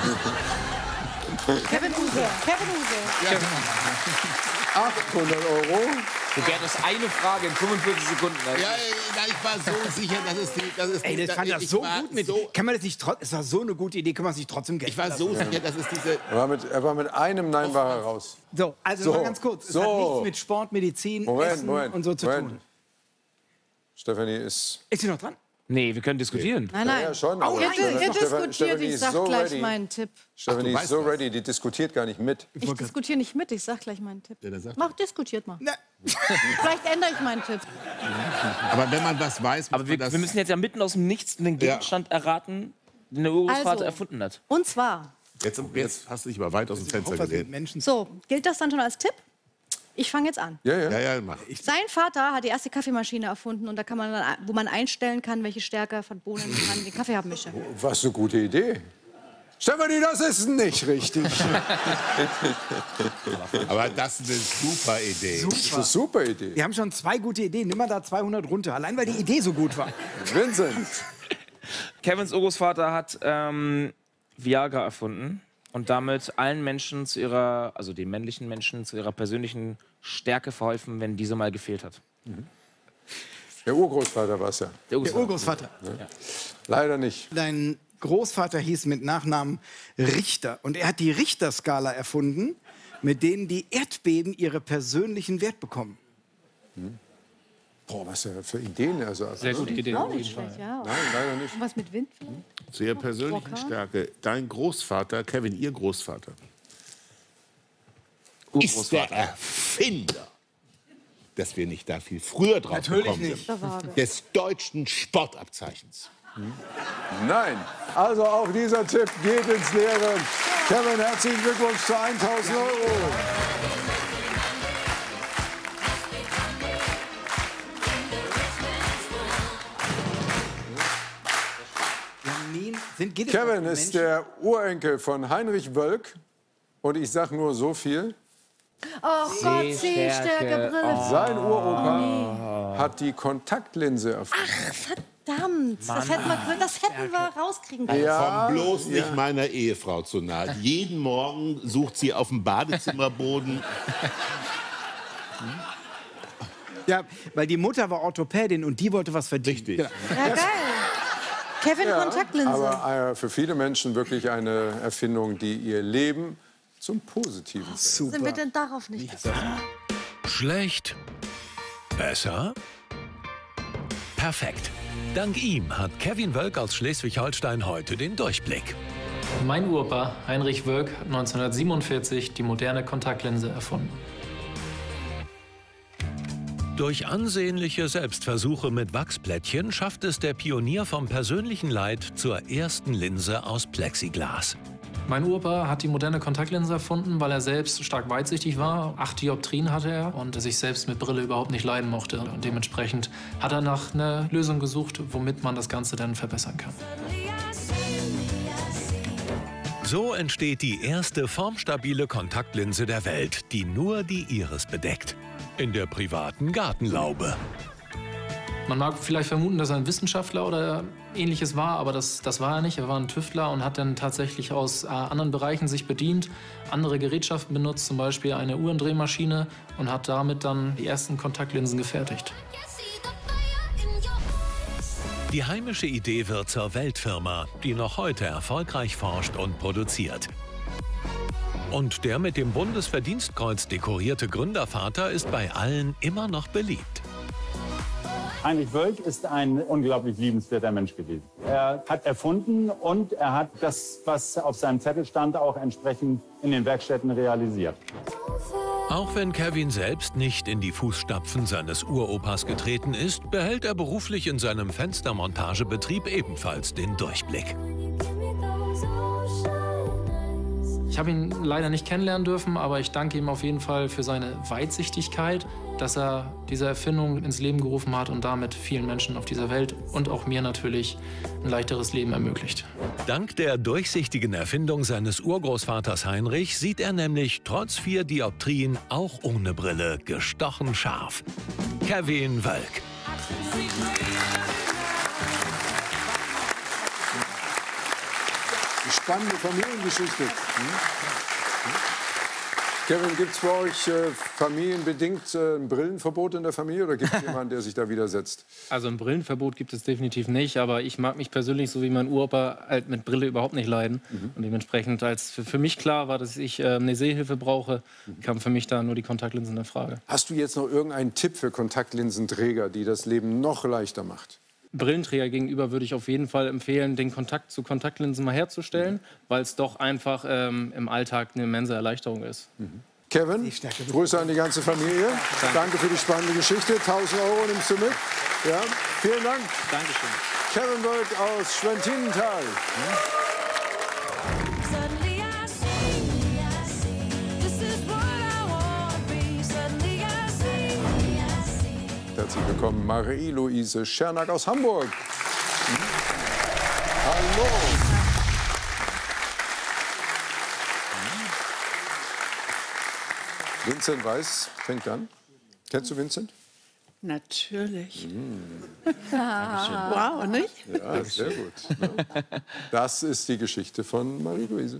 Speaker 6: Kevin Use. Kevin Use.
Speaker 2: achthundert Euro.
Speaker 7: Du gärtest eine Frage in fünfundvierzig Sekunden.
Speaker 5: Ja, ja, ich war so sicher, dass es die. Dass es
Speaker 3: Ey,
Speaker 5: die,
Speaker 3: das fand
Speaker 5: ich
Speaker 3: das so
Speaker 5: war
Speaker 3: gut mit.
Speaker 5: So,
Speaker 3: Kann man das nicht trotzdem? Es war so eine gute Idee, kann man sich trotzdem Geld
Speaker 5: ich war so
Speaker 3: lassen.
Speaker 5: sicher, dass es diese.
Speaker 2: Er war mit, er war mit einem Nein war er raus.
Speaker 3: So, also
Speaker 2: So,
Speaker 3: mal ganz kurz. Es
Speaker 2: so.
Speaker 3: hat nichts mit Sport, Medizin,
Speaker 2: Moment,
Speaker 3: Essen
Speaker 2: Moment,
Speaker 3: und so zu
Speaker 2: Moment.
Speaker 3: tun.
Speaker 2: Stefanie ist.
Speaker 3: Ist sie noch dran?
Speaker 7: Nee, wir können diskutieren.
Speaker 6: Nein,
Speaker 2: Ja,
Speaker 6: nein.
Speaker 2: ja, schon.
Speaker 6: Oh,
Speaker 2: aber
Speaker 6: ihr,
Speaker 2: Stefanie-
Speaker 6: ihr
Speaker 2: Stefanie-
Speaker 6: diskutiert,
Speaker 2: Stefanie
Speaker 6: ich
Speaker 2: ist
Speaker 6: sag
Speaker 2: so
Speaker 6: gleich
Speaker 2: ready.
Speaker 6: meinen Tipp.
Speaker 2: Stefanie
Speaker 5: Ach, du
Speaker 2: ist
Speaker 5: weißt
Speaker 2: so
Speaker 5: das.
Speaker 2: ready, die diskutiert gar nicht mit.
Speaker 6: Ich diskutiere nicht mit, ich sag gleich meinen Tipp.
Speaker 5: Ja, dann sag
Speaker 6: Mach, diskutiert mal.
Speaker 3: Na,
Speaker 6: Vielleicht ändere ich meinen Tipp.
Speaker 5: Aber wenn man was weiß, muss
Speaker 7: Aber wir,
Speaker 5: man das.
Speaker 7: wir müssen jetzt ja mitten aus dem Nichts einen Gegenstand erraten, den der Urgroßvater
Speaker 6: Also.
Speaker 7: erfunden hat.
Speaker 6: Und zwar,
Speaker 5: jetzt, jetzt hast du dich aber weit aus dem Fenster
Speaker 3: Opfer
Speaker 5: gelehnt.
Speaker 3: sind Menschen.
Speaker 6: so, gilt das dann schon als Tipp? Ich fange jetzt an.
Speaker 2: Ja, ja.
Speaker 5: Ja, ja, mach.
Speaker 6: Sein Vater hat die erste Kaffeemaschine erfunden und da kann man dann, wo man einstellen kann, welche Stärke von Bohnen man den Kaffee haben möchte.
Speaker 2: Was eine gute Idee. Stefanie, das ist nicht richtig.
Speaker 5: Aber das ist eine super Idee.
Speaker 2: Das ist eine super Idee.
Speaker 3: Wir haben schon zwei gute Ideen. Nimm mal da zweihundert runter. Allein, weil die Idee so gut war.
Speaker 2: Vincent.
Speaker 7: Kevins Urgroßvater hat ähm, Viagra erfunden und damit allen Menschen zu ihrer, also den männlichen Menschen, zu ihrer persönlichen Stärke verholfen, wenn diese mal gefehlt hat.
Speaker 2: Der Urgroßvater war es ja.
Speaker 7: Der
Speaker 3: Der Urgroßvater.
Speaker 2: Leider nicht.
Speaker 3: Dein Großvater hieß mit Nachnamen Richter. Und er hat die Richterskala erfunden, mit denen die Erdbeben ihre persönlichen Wert bekommen.
Speaker 2: Boah, was er für Ideen er so hat.
Speaker 10: Sehr gute Idee.
Speaker 6: Auch nicht schlecht, ja.
Speaker 2: Nein, leider nicht.
Speaker 6: Und was mit Wind vielleicht?
Speaker 5: Zu ihrer persönlichen
Speaker 6: Rocker.
Speaker 5: Stärke. Dein Großvater, Kevin, ihr Großvater, ist der
Speaker 7: Urgroßvater.
Speaker 5: Erfinder, dass wir nicht da viel früher drauf
Speaker 3: Natürlich
Speaker 5: gekommen
Speaker 3: nicht.
Speaker 5: sind,
Speaker 6: Da war er.
Speaker 5: des deutschen Sportabzeichens.
Speaker 2: Nein. Also auch dieser Tipp geht ins Leere. Kevin, herzlichen Glückwunsch zu tausend Euro.
Speaker 3: Janine, sind, geht es
Speaker 2: Kevin
Speaker 3: um
Speaker 2: ist
Speaker 3: Menschen?
Speaker 2: der Urenkel von Heinrich Wölk. Und ich sag nur so viel.
Speaker 6: Oh Gott,
Speaker 7: Sehstärke.
Speaker 6: Sehstärkebrille.
Speaker 2: Sein Uropa hat die Kontaktlinse erfunden.
Speaker 6: Verdammt, das hätten, wir, das hätten wir rauskriegen können.
Speaker 2: Ja,
Speaker 5: Komm bloß nicht meiner Ehefrau zu nahe. Jeden Morgen sucht sie auf dem Badezimmerboden.
Speaker 3: Ja, weil die Mutter war Orthopädin und die wollte was verdienen.
Speaker 5: Richtig.
Speaker 3: Genau.
Speaker 6: Ja, geil. Kevin
Speaker 2: Ja,
Speaker 6: Kontaktlinse.
Speaker 2: aber äh, für viele Menschen wirklich eine Erfindung, die ihr Leben zum Positiven.
Speaker 4: Sind wir denn darauf nicht gekommen?
Speaker 8: Schlecht? Besser? Perfekt. Dank ihm hat Kevin Wölk aus Schleswig-Holstein heute den Durchblick.
Speaker 15: Mein Uropa Heinrich Wölk hat neunzehnhundertsiebenundvierzig die moderne Kontaktlinse erfunden.
Speaker 8: Durch ansehnliche Selbstversuche mit Wachsplättchen schafft es der Pionier vom persönlichen Leid zur ersten Linse aus Plexiglas.
Speaker 15: Mein Uropa hat die moderne Kontaktlinse erfunden, weil er selbst stark weitsichtig war. Acht Dioptrien hatte er und sich selbst mit Brille überhaupt nicht leiden mochte. Und dementsprechend hat er nach einer Lösung gesucht, womit man das Ganze dann verbessern kann.
Speaker 8: So entsteht die erste formstabile Kontaktlinse der Welt, die nur die Iris bedeckt. In der privaten Gartenlaube.
Speaker 15: Man mag vielleicht vermuten, dass er ein Wissenschaftler oder Ähnliches war, aber das, das war er nicht. Er war ein Tüftler und hat dann tatsächlich aus äh, anderen Bereichen sich bedient, andere Gerätschaften benutzt, zum Beispiel eine Uhrendrehmaschine, und hat damit dann die ersten Kontaktlinsen gefertigt.
Speaker 8: Die heimische Idee wird zur Weltfirma, die noch heute erfolgreich forscht und produziert. Und der mit dem Bundesverdienstkreuz dekorierte Gründervater ist bei allen immer noch beliebt.
Speaker 16: Heinrich Wölk ist ein unglaublich liebenswerter Mensch gewesen. Er hat erfunden und er hat das, was auf seinem Zettel stand, auch entsprechend in den Werkstätten realisiert.
Speaker 8: Auch wenn Kevin selbst nicht in die Fußstapfen seines Uropas getreten ist, behält er beruflich in seinem Fenstermontagebetrieb ebenfalls den Durchblick.
Speaker 15: Ich habe ihn leider nicht kennenlernen dürfen, aber ich danke ihm auf jeden Fall für seine Weitsichtigkeit, dass er diese Erfindung ins Leben gerufen hat und damit vielen Menschen auf dieser Welt und auch mir natürlich ein leichteres Leben ermöglicht.
Speaker 8: Dank der durchsichtigen Erfindung seines Urgroßvaters Heinrich sieht er nämlich trotz vier Dioptrien auch ohne Brille gestochen scharf. Kevin Wölk.
Speaker 2: Spannende Familiengeschichte. Hm? Kevin, gibt es bei euch äh, familienbedingt äh, ein Brillenverbot in der Familie oder gibt es jemanden, der sich da widersetzt?
Speaker 15: Also ein Brillenverbot gibt es definitiv nicht, aber ich mag mich persönlich, so wie mein Uropa, halt mit Brille überhaupt nicht leiden. Mhm. Und dementsprechend, als für, für mich klar war, dass ich äh, eine Sehhilfe brauche, mhm. kam für mich da nur die Kontaktlinsen in Frage.
Speaker 2: Hast du jetzt noch irgendeinen Tipp für Kontaktlinsenträger, die das Leben noch leichter macht?
Speaker 15: Brillenträger gegenüber würde ich auf jeden Fall empfehlen, den Kontakt zu Kontaktlinsen mal herzustellen, mhm. weil es doch einfach ähm, im Alltag eine immense Erleichterung ist.
Speaker 2: Mhm. Kevin, Grüße an die ganze Familie. Danke, Danke für die spannende Geschichte. tausend Euro nimmst du mit. Ja, vielen Dank.
Speaker 15: Dankeschön.
Speaker 2: Kevin Wölk aus Schwentinental. Mhm. Herzlich willkommen, Marie-Louise Schernack aus Hamburg. Hm? Hallo. Hm. Vincent Weiß fängt an. Kennst du Vincent?
Speaker 17: Natürlich.
Speaker 2: Hm.
Speaker 17: Wow, nicht?
Speaker 2: Ja, sehr gut. Ne? Das ist die Geschichte von Marie-Louise.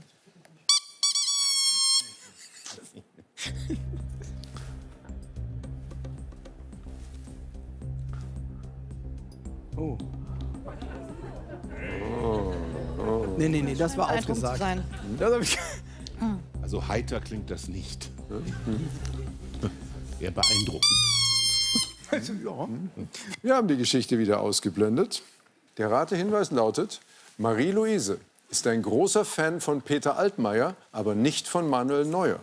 Speaker 3: Oh. Oh, oh. Nee, nee, nee, das war aufgesagt. Das hab ich
Speaker 5: also heiter klingt das nicht. Eher beeindruckend.
Speaker 2: Also, ja. Wir haben die Geschichte wieder ausgeblendet. Der Ratehinweis lautet, Marie-Louise ist ein großer Fan von Peter Altmaier, aber nicht von Manuel Neuer.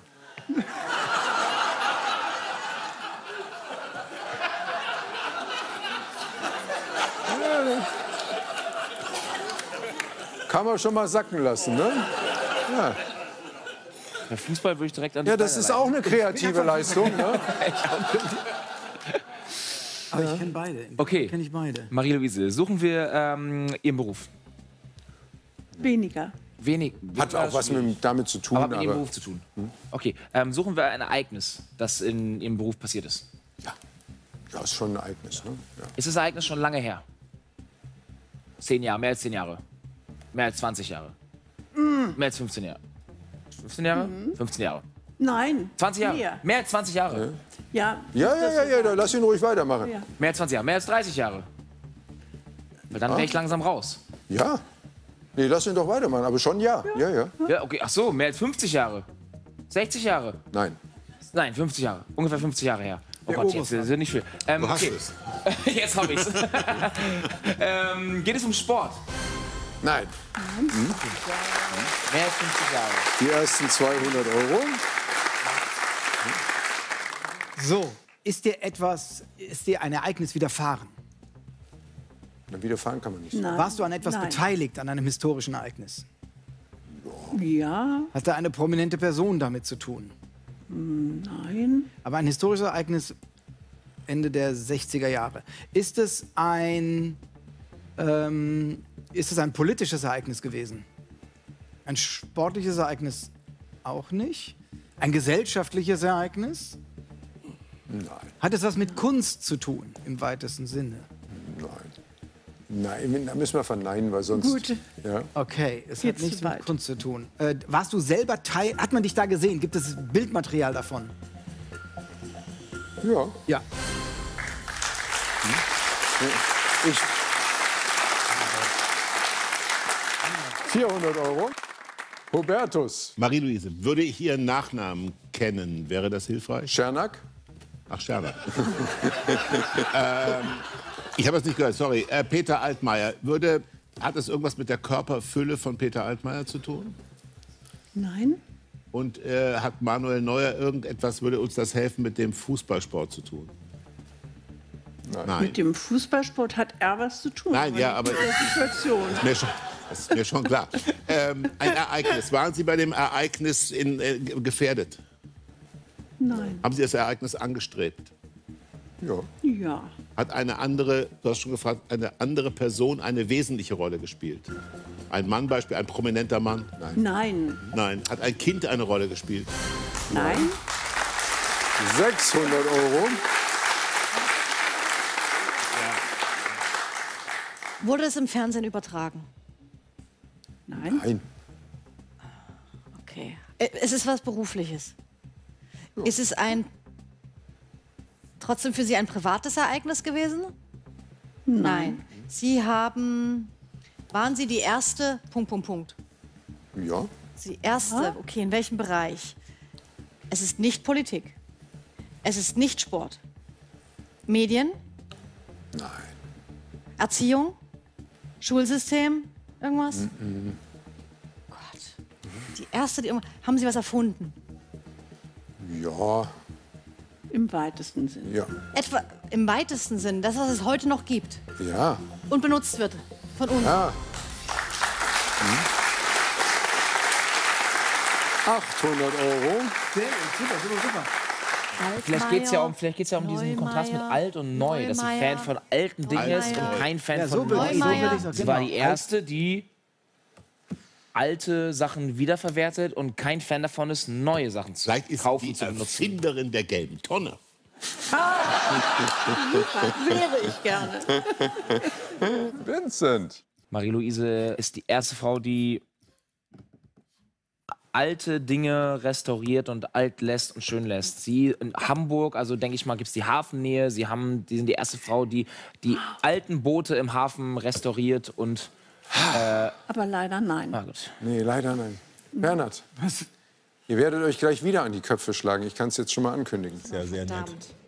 Speaker 2: Kann man schon mal sacken lassen, ne? Ja.
Speaker 7: Der Fußball würde ich direkt an die
Speaker 2: Ja, das ist auch eine kreative Leistung, ne?
Speaker 3: Aber ich kenne beide.
Speaker 7: Okay.
Speaker 3: Kenn ich beide.
Speaker 7: Marie-Louise, suchen wir ähm, Ihren Beruf?
Speaker 17: Weniger.
Speaker 7: Wenig.
Speaker 2: Hat auch was mit, damit zu tun.
Speaker 7: Aber hat mit Ihrem
Speaker 2: aber
Speaker 7: Beruf zu tun. Okay, ähm, suchen wir ein Ereignis, das in Ihrem Beruf passiert ist?
Speaker 2: Ja. Ja, ist schon ein Ereignis, ne? Ja.
Speaker 7: Ist das Ereignis schon lange her? Zehn Jahre, mehr als zehn Jahre? Mehr als zwanzig Jahre?
Speaker 17: Mm.
Speaker 7: Mehr als fünfzehn Jahre? fünfzehn Jahre?
Speaker 17: Mhm.
Speaker 7: fünfzehn Jahre.
Speaker 17: Nein.
Speaker 7: zwanzig Jahre?
Speaker 17: Mehr.
Speaker 7: Mehr als zwanzig Jahre?
Speaker 17: Ja.
Speaker 2: Ja, ja, ja, ja, dann lass ihn ruhig weitermachen.
Speaker 17: Ja.
Speaker 7: Mehr als zwanzig Jahre? Mehr als dreißig Jahre? Weil dann
Speaker 2: Ja.
Speaker 7: wäre ich langsam raus.
Speaker 2: Ja. Nee, lass ihn doch weitermachen, aber schon ja. Ja, ja.
Speaker 7: Ja, okay, ach so, mehr als fünfzig Jahre? sechzig Jahre?
Speaker 2: Nein.
Speaker 7: Nein, fünfzig Jahre. Ungefähr fünfzig Jahre her. Oh
Speaker 2: Der
Speaker 7: Gott,
Speaker 2: Urus
Speaker 7: jetzt sind nicht viel. Ähm,
Speaker 5: Du hast
Speaker 7: okay.
Speaker 5: es.
Speaker 7: Jetzt hab ich's. ähm, geht es um Sport?
Speaker 2: Nein.
Speaker 7: Hm? Mehr als fünfzig Jahre.
Speaker 2: Die ersten zweihundert Euro.
Speaker 3: So, ist dir etwas, ist dir ein Ereignis widerfahren?
Speaker 2: Na, widerfahren kann man nicht.
Speaker 17: Nein.
Speaker 3: Warst du an etwas
Speaker 17: Nein.
Speaker 3: beteiligt, an einem historischen Ereignis?
Speaker 17: Ja,
Speaker 3: Hatte eine prominente Person damit zu tun?
Speaker 17: nein.
Speaker 3: Aber ein historisches Ereignis Ende der sechziger Jahre. Ist es ein, ähm, ist es ein politisches Ereignis gewesen? Ein sportliches Ereignis auch nicht? Ein gesellschaftliches Ereignis?
Speaker 2: Nein.
Speaker 3: Hat es was mit Kunst zu tun, im weitesten Sinne?
Speaker 2: Nein, da müssen wir verneinen, weil sonst...
Speaker 17: Gut.
Speaker 2: Ja.
Speaker 3: Okay, es
Speaker 17: Geht's
Speaker 3: hat nichts
Speaker 17: zu
Speaker 3: mit
Speaker 17: weit.
Speaker 3: Kunst zu tun. Äh, warst du selber Teil, hat man dich da gesehen? Gibt es Bildmaterial davon?
Speaker 2: Ja.
Speaker 3: Ja.
Speaker 2: Ich. vierhundert Euro. Hubertus.
Speaker 5: Marie-Louise, würde ich Ihren Nachnamen kennen, wäre das hilfreich?
Speaker 2: Schernack.
Speaker 5: Ach, Schernack. ähm, ich habe es nicht gehört, sorry. Äh, Peter Altmaier, würde, hat es irgendwas mit der Körperfülle von Peter Altmaier zu tun?
Speaker 17: Nein.
Speaker 5: Und äh, hat Manuel Neuer irgendetwas, würde uns das helfen, mit dem Fußballsport zu tun? Nein.
Speaker 17: Mit dem Fußballsport hat er was zu tun.
Speaker 5: Nein, ja, aber-
Speaker 17: nicht mit der Situation.
Speaker 5: Ist mir schon, das ist mir schon klar. Ähm, ein Ereignis. Waren Sie bei dem Ereignis in, äh, gefährdet?
Speaker 17: Nein.
Speaker 5: Haben Sie das Ereignis angestrebt?
Speaker 2: Ja.
Speaker 17: Ja.
Speaker 5: Hat eine andere, du hast schon gefragt, eine andere Person eine wesentliche Rolle gespielt? Ein Mann beispielsweise, ein prominenter Mann? Nein.
Speaker 17: Nein.
Speaker 5: Nein. Hat ein Kind eine Rolle gespielt?
Speaker 17: Nein.
Speaker 2: sechshundert Euro.
Speaker 6: Wurde es im Fernsehen übertragen?
Speaker 17: Nein.
Speaker 2: Nein.
Speaker 6: Okay. Äh, Es ist was Berufliches. Ist es ein trotzdem für Sie ein privates Ereignis gewesen? Nein. Sie haben waren Sie die erste Punkt Punkt Punkt.
Speaker 2: Ja.
Speaker 6: Die erste. Okay, in welchem Bereich? Es ist nicht Politik. Es ist nicht Sport. Medien?
Speaker 2: Nein.
Speaker 6: Erziehung? Schulsystem? Irgendwas?
Speaker 2: Mhm.
Speaker 6: Gott. Die erste, die irgendwas- haben Sie was erfunden?
Speaker 2: Ja.
Speaker 17: Im weitesten Sinne.
Speaker 2: Ja.
Speaker 6: Etwa im weitesten Sinn, das, was es heute noch gibt
Speaker 2: Ja.
Speaker 6: und benutzt wird von uns.
Speaker 2: Ja. achthundert Euro.
Speaker 3: Sehr gut, super, super, super.
Speaker 7: Vielleicht geht es ja um, vielleicht geht's ja um diesen
Speaker 6: Neumeier,
Speaker 7: Kontrast mit alt und neu, dass sie
Speaker 6: Neumeier,
Speaker 7: Fan von alten Dingen ist und
Speaker 6: Neumeier.
Speaker 7: kein Fan
Speaker 3: Ja, so
Speaker 7: von
Speaker 3: würde
Speaker 7: neuen.
Speaker 3: ich- so würde
Speaker 6: Neumeier.
Speaker 3: ich auch-
Speaker 7: Sie war
Speaker 3: genau.
Speaker 7: die erste, die alte Sachen wiederverwertet und kein Fan davon ist, neue Sachen zu
Speaker 5: Vielleicht ist
Speaker 7: kaufen,
Speaker 5: die
Speaker 7: zu benutzen.
Speaker 5: Erfinderin der gelben Tonne.
Speaker 17: Wäre ich gerne.
Speaker 2: Vincent.
Speaker 7: Marie-Louise ist die erste Frau, die alte Dinge restauriert und alt lässt und schön lässt. Sie in Hamburg, also denke ich mal, gibt es die Hafennähe. Sie haben, die sind die erste Frau, die die alten Boote im Hafen restauriert und äh,
Speaker 17: Aber leider nein.
Speaker 7: na gut.
Speaker 2: Nee, leider nein. Bernhard. Was? Ihr werdet euch gleich wieder an die Köpfe schlagen. Ich kann es jetzt schon mal ankündigen.
Speaker 5: Sehr, sehr nett.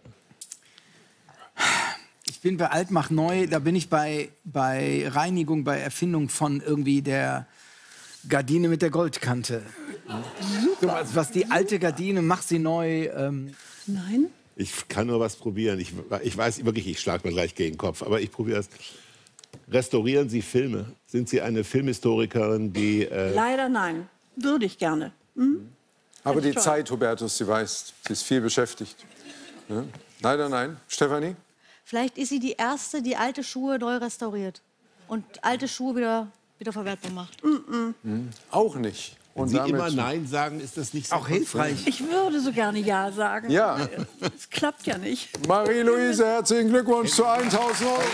Speaker 3: Ich bin bei Alt macht neu, da bin ich bei, bei Reinigung, bei Erfindung von irgendwie der Gardine mit der Goldkante. So, was, was die alte Gardine, mach sie neu. Ähm,
Speaker 17: Nein.
Speaker 5: Ich kann nur was probieren. Ich, ich weiß wirklich, ich schlage mir gleich gegen den Kopf, aber ich probiere es. Restaurieren Sie Filme? Sind Sie eine Filmhistorikerin, die... Äh,
Speaker 17: Leider nein. Würde ich gerne. Hm?
Speaker 2: Aber die
Speaker 17: Toll.
Speaker 2: Zeit, Hubertus, sie weiß, sie ist viel beschäftigt. Ja? Leider nein. Stefanie?
Speaker 6: Vielleicht ist sie die erste, die alte Schuhe neu restauriert und alte Schuhe wieder, wieder verwertbar macht.
Speaker 2: Hm. Auch nicht.
Speaker 5: wenn
Speaker 2: Und
Speaker 5: Sie
Speaker 2: damit
Speaker 5: immer Nein sagen, ist das nicht so
Speaker 3: Auch hilfreich.
Speaker 17: Ich würde so gerne Ja sagen.
Speaker 2: Ja.
Speaker 17: Es klappt ja nicht.
Speaker 2: Marie-Louise, herzlichen Glückwunsch zu tausend Euro.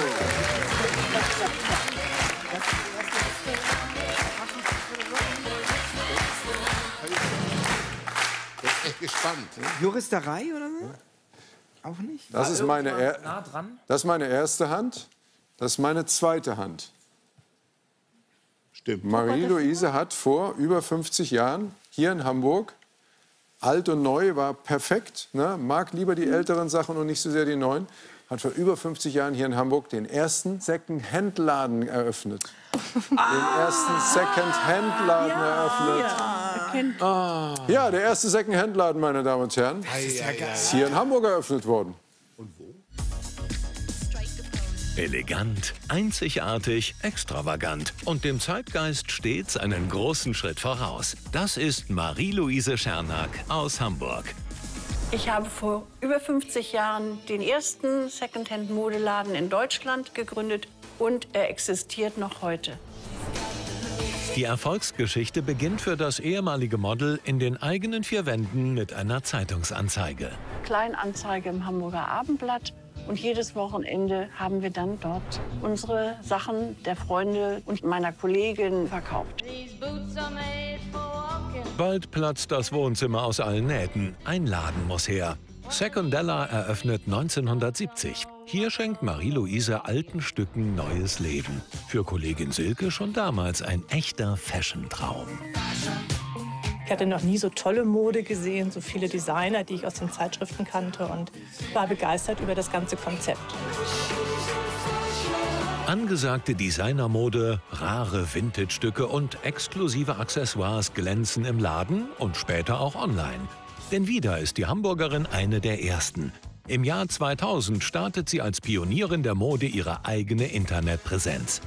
Speaker 5: Das ist echt gespannt.
Speaker 3: Juristerei oder so? Auch nicht?
Speaker 2: Das ist, meine er
Speaker 7: Nah dran.
Speaker 2: das ist meine erste Hand. Das ist meine zweite Hand.
Speaker 5: Stimmt.
Speaker 2: Marie-Louise hat vor über fünfzig Jahren hier in Hamburg alt und neu, war perfekt. Ne? Mag lieber die älteren Sachen und nicht so sehr die neuen. Hat vor über fünfzig Jahren hier in Hamburg den ersten Second-Hand-Laden eröffnet. Den ersten Second-Hand-Laden eröffnet.
Speaker 17: Ja.
Speaker 2: Ah. Ja, der erste Second-Hand-Laden, meine Damen und Herren,
Speaker 17: ist ja geil.
Speaker 2: ist hier in Hamburg eröffnet worden.
Speaker 8: Elegant, einzigartig, extravagant und dem Zeitgeist stets einen großen Schritt voraus. Das ist Marie-Louise Schernack aus Hamburg.
Speaker 17: Ich habe vor über fünfzig Jahren den ersten Secondhand-Modeladen in Deutschland gegründet und er existiert noch heute.
Speaker 8: Die Erfolgsgeschichte beginnt für das ehemalige Model in den eigenen vier Wänden mit einer Zeitungsanzeige.
Speaker 17: Kleinanzeige im Hamburger Abendblatt. Und jedes Wochenende haben wir dann dort unsere Sachen der Freunde und meiner Kollegin verkauft.
Speaker 8: Bald platzt das Wohnzimmer aus allen Nähten. Ein Laden muss her. Secondella eröffnet neunzehnhundertsiebzig. Hier schenkt Marie-Louise alten Stücken neues Leben. Für Kollegin Silke schon damals ein echter Fashion-Traum.
Speaker 18: Ich hatte noch nie so tolle Mode gesehen, so viele Designer, die ich aus den Zeitschriften kannte und war begeistert über das ganze Konzept.
Speaker 8: Angesagte Designermode, rare Vintage-Stücke und exklusive Accessoires glänzen im Laden und später auch online. Denn wieder ist die Hamburgerin eine der ersten. Im Jahr zweitausend startet sie als Pionierin der Mode ihre eigene Internetpräsenz.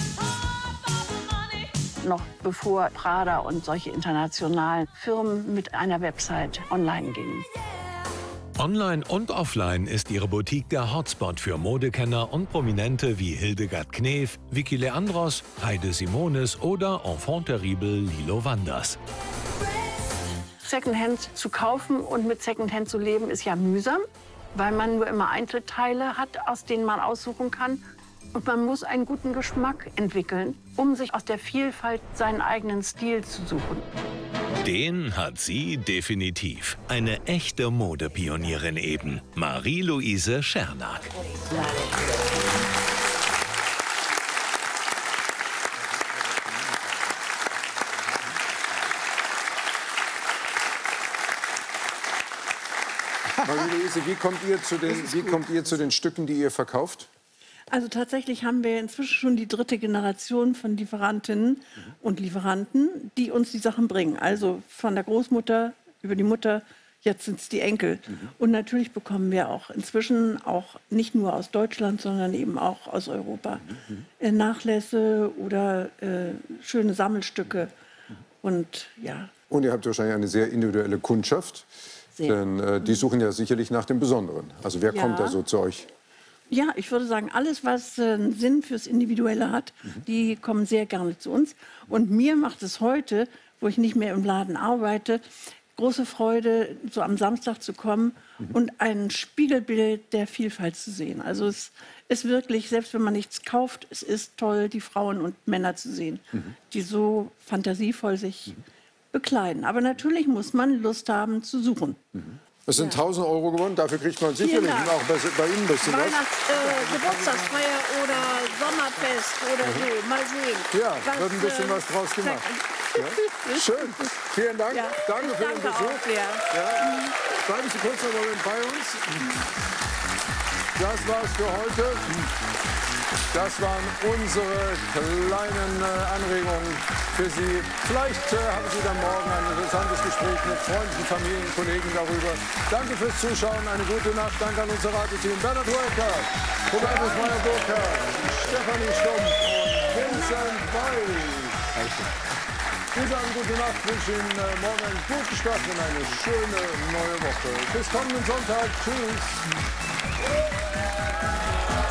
Speaker 17: Noch bevor Prada und solche internationalen Firmen mit einer Website online gingen.
Speaker 8: Online und offline ist ihre Boutique der Hotspot für Modekenner und Prominente wie Hildegard Knef, Vicky Leandros, Heide Simonis oder Enfant terrible Lilo Wanders.
Speaker 17: Secondhand zu kaufen und mit Secondhand zu leben ist ja mühsam, weil man nur immer Einzelteile hat, aus denen man aussuchen kann. Und man muss einen guten Geschmack entwickeln, um sich aus der Vielfalt seinen eigenen Stil zu suchen.
Speaker 8: Den hat sie definitiv. Eine echte Modepionierin eben. Marie-Louise Schernack.
Speaker 2: Marie-Louise, wie kommt ihr zu den, wie kommt ihr zu den Stücken, die ihr verkauft?
Speaker 17: Also tatsächlich haben wir inzwischen schon die dritte Generation von Lieferantinnen und Lieferanten, die uns die Sachen bringen. Also von der Großmutter über die Mutter, jetzt sind es die Enkel. Mhm. Und natürlich bekommen wir auch inzwischen auch nicht nur aus Deutschland, sondern eben auch aus Europa mhm. äh, Nachlässe oder äh, schöne Sammelstücke. Und ja.
Speaker 2: Und ihr habt wahrscheinlich eine sehr individuelle Kundschaft, sehr. denn äh, die suchen ja sicherlich nach dem Besonderen. Also wer
Speaker 17: ja.
Speaker 2: kommt da so zu euch?
Speaker 17: Ja, ich würde sagen, alles, was äh, einen Sinn fürs Individuelle hat, mhm. die kommen sehr gerne zu uns. Und mir macht es heute, wo ich nicht mehr im Laden arbeite, große Freude, so am Samstag zu kommen mhm. und ein Spiegelbild der Vielfalt zu sehen. Also es ist wirklich, selbst wenn man nichts kauft, es ist toll, die Frauen und Männer zu sehen, mhm. die so fantasievoll sich mhm. bekleiden. Aber natürlich muss man Lust haben zu suchen.
Speaker 2: Mhm. Es sind ja. tausend Euro gewonnen, dafür kriegt man
Speaker 17: Vielen
Speaker 2: sicherlich
Speaker 17: Dank.
Speaker 2: auch bei, bei Ihnen ein bisschen was.
Speaker 17: Weihnachts-, äh, Geburtstagsfeier oder Sommerfest oder so, mal sehen.
Speaker 2: Ja,
Speaker 17: was,
Speaker 2: wird ein bisschen
Speaker 17: äh,
Speaker 2: was draus gemacht. Ja? Schön, vielen Dank.
Speaker 17: Ja.
Speaker 2: Danke für den
Speaker 17: Danke
Speaker 2: Besuch.
Speaker 17: auch, ja.
Speaker 2: Ja. Bleiben Sie kurz noch mal bei uns. Das war's für heute. Das waren unsere kleinen äh, Anregungen für Sie. Vielleicht äh, haben Sie dann morgen ein interessantes Gespräch mit Freunden, Familien, Kollegen darüber. Danke fürs Zuschauen, eine gute Nacht. Danke an unser Rateteam. Bernhard Ruecker, Hubertus Meyer-Burkhardt, Stefanie Stumpf und Vincent Weiß. Wir sagen gute Nacht, wünsche Ihnen äh, morgen einen guten Start und eine schöne neue Woche. Bis kommenden Sonntag. Tschüss.